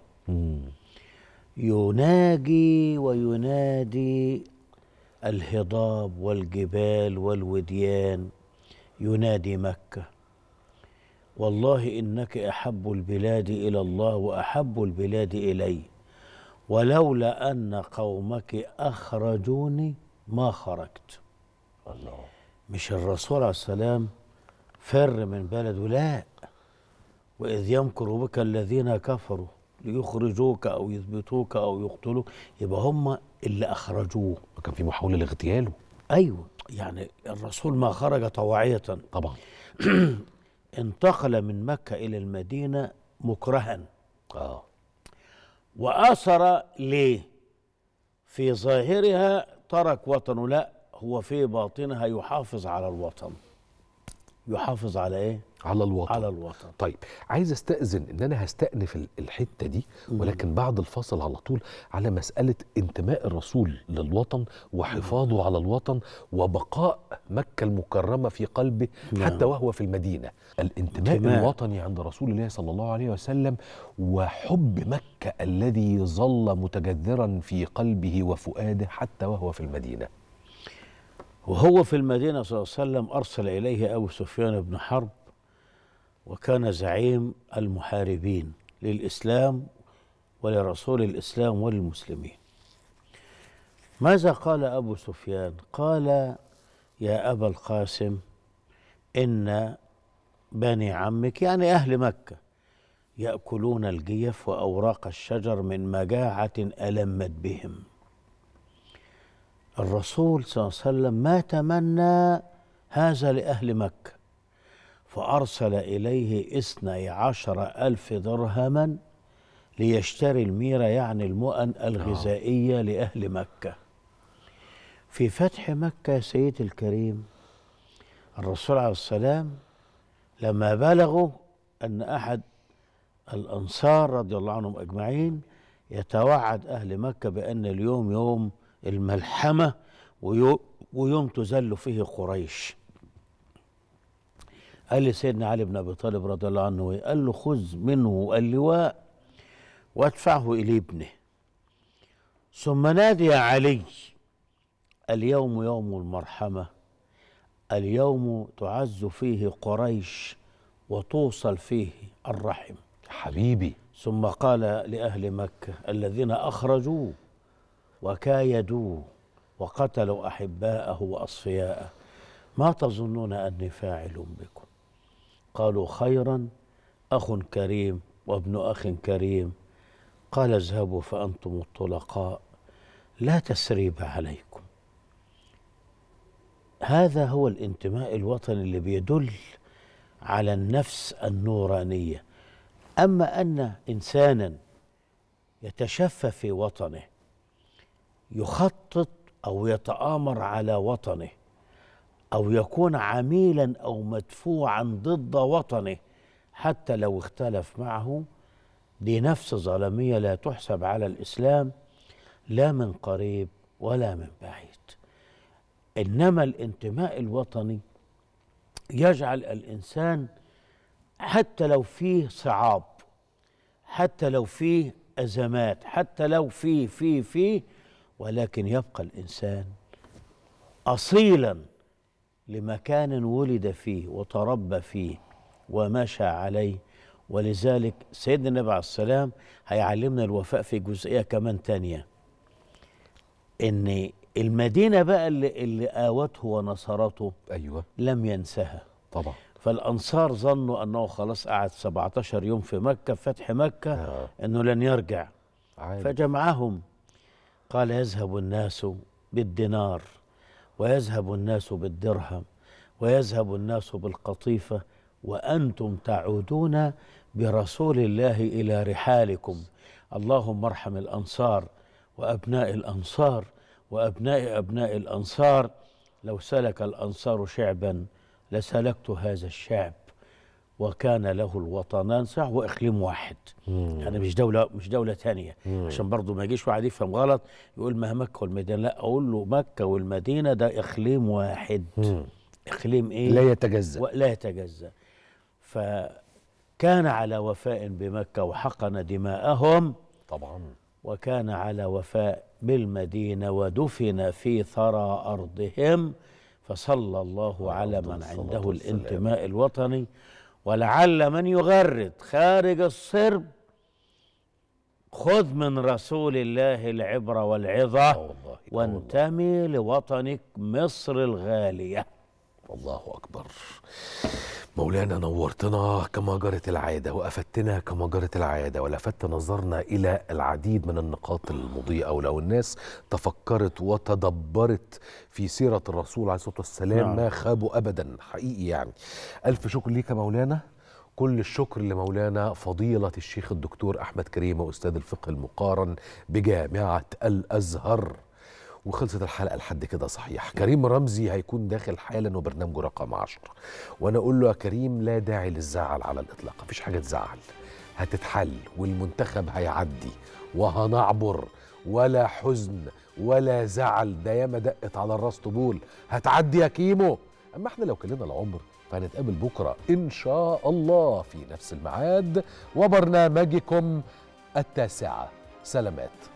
يناجي وينادي الهضاب والجبال والوديان، ينادي مكة: والله إنك أحب البلاد إلى الله وأحب البلاد إلي، ولولا أن قومك أخرجوني ما خرجت. الله. مش الرسول عليه السلام فر من بلده، لا، وإذ يمكر بك الذين كفروا ليخرجوك أو يثبتوك أو يقتلوك، يبقى هم اللي أخرجوه. وكان في محاولة لاغتياله. أيوه، يعني الرسول ما خرج طواعية طبعا. انتقل من مكة إلى المدينة مكرها. آه. وآثر ليه؟ في ظاهرها ترك وطنه، لا، هو في باطنها يحافظ على الوطن. يحافظ على ايه؟ على الوطن. على الوطن. طيب عايز استأذن ان انا هستأنف الحتة دي، ولكن بعد الفاصل على طول على مسألة انتماء الرسول للوطن وحفاظه على الوطن وبقاء مكة المكرمة في قلبه حتى وهو في المدينة. الانتماء انتماء. الوطني عند رسول الله صلى الله عليه وسلم وحب مكة الذي ظل متجذرا في قلبه وفؤاده حتى وهو في المدينة. وهو في المدينة صلى الله عليه وسلم أرسل إليه أبو سفيان بن حرب، وكان زعيم المحاربين للإسلام ولرسول الإسلام وللمسلمين. ماذا قال أبو سفيان؟ قال: يا أبا القاسم، إن بني عمك يعني أهل مكة يأكلون الجيف وأوراق الشجر من مجاعة ألمت بهم. الرسول صلى الله عليه وسلم ما تمنى هذا لأهل مكة، فأرسل إليه اثني عشر ألف درهما ليشتري الميرة، يعني المؤن الغذائية لأهل مكة. في فتح مكة يا سيدي الكريم، الرسول عليه السلام لما بلغوا أن أحد الأنصار رضي الله عنهم أجمعين يتوعد أهل مكة بأن اليوم يوم الملحمة ويوم تذل فيه قريش، قال لي سيدنا علي بن أبي طالب رضي الله عنه، قال له: خذ منه اللواء وادفعه إلى ابنه، ثم نادي يا علي: اليوم يوم المرحمة، اليوم تعز فيه قريش وتوصل فيه الرحم. حبيبي. ثم قال لأهل مكة الذين أخرجوه وكايدوه وقتلوا أحباءه وأصفياءه: ما تظنون أني فاعل بكم؟ قالوا: خيرا، أخ كريم وابن أخ كريم. قال: اذهبوا فأنتم الطلقاء، لا تسريب عليكم. هذا هو الانتماء الوطني اللي بيدل على النفس النورانية. أما أن إنسانا يتشفى في وطنه، يخطط أو يتآمر على وطنه، أو يكون عميلا أو مدفوعا ضد وطنه حتى لو اختلف معه، دي نفس ظلمية لا تحسب على الإسلام لا من قريب ولا من بعيد. إنما الانتماء الوطني يجعل الإنسان حتى لو فيه صعاب، حتى لو فيه أزمات، حتى لو فيه فيه فيه ولكن يبقى الإنسان أصيلا لمكان ولد فيه وتربى فيه ومشى عليه. ولذلك سيدنا النبي عليه السلام هيعلمنا الوفاء في جزئية كمان تانية، إن المدينة بقى اللي, اللي آوته ونصرته أيوة لم ينسها طبعا. فالأنصار ظنوا أنه خلاص قعد سبعة عشر يوم في مكة، فتح مكة، آه. أنه لن يرجع عادي. فجمعهم قال يذهب الناس بالدينار ويذهب الناس بالدرهم ويذهب الناس بالقطيفة وأنتم تعودون برسول الله إلى رحالكم. اللهم ارحم الأنصار وأبناء الأنصار وأبناء أبناء الأنصار، لو سلك الأنصار شعبا لسلكت هذا الشعب. وكان له الوطنان صح وإقليم واحد، مم. يعني مش دولة مش دولة ثانية، عشان برضه ما يجيش واحد يفهم غلط يقول ما مكة والمدينة، لا أقول له مكة والمدينة ده إقليم واحد. مم. إقليم إيه؟ لا يتجزأ لا يتجزأ. فكان على وفاء بمكة وحقن دماءهم طبعا، وكان على وفاء بالمدينة ودفن في ثرى أرضهم. فصلى الله على من عنده الانتماء الوطني. ولعل من يغرد خارج الصرب خذ من رسول الله العبرة والعظة وانتمي لوطنك مصر الغالية. الله أكبر. مولانا نورتنا كما جرت العادة وأفدتنا كما جرت العادة ولفت نظرنا إلى العديد من النقاط المضيئة. ولو الناس تفكرت وتدبرت في سيرة الرسول عليه الصلاة والسلام نعم. ما خابوا أبدا حقيقي. يعني ألف شكر ليك يا مولانا. كل الشكر لمولانا فضيلة الشيخ الدكتور أحمد كريمة أستاذ الفقه المقارن بجامعة الأزهر. وخلصت الحلقة لحد كده صحيح. كريم رمزي هيكون داخل حالا وبرنامجه رقم عشرة، وانا اقول له يا كريم لا داعي للزعل على الاطلاق، مفيش حاجة تزعل، هتتحل والمنتخب هيعدي وهنعبر، ولا حزن ولا زعل، ده ياما دقت على الراس طبول، هتعدي يا كيمو. اما احنا لو كلنا العمر فهنتقابل بكرة ان شاء الله في نفس الميعاد وبرنامجكم التاسعة. سلامات.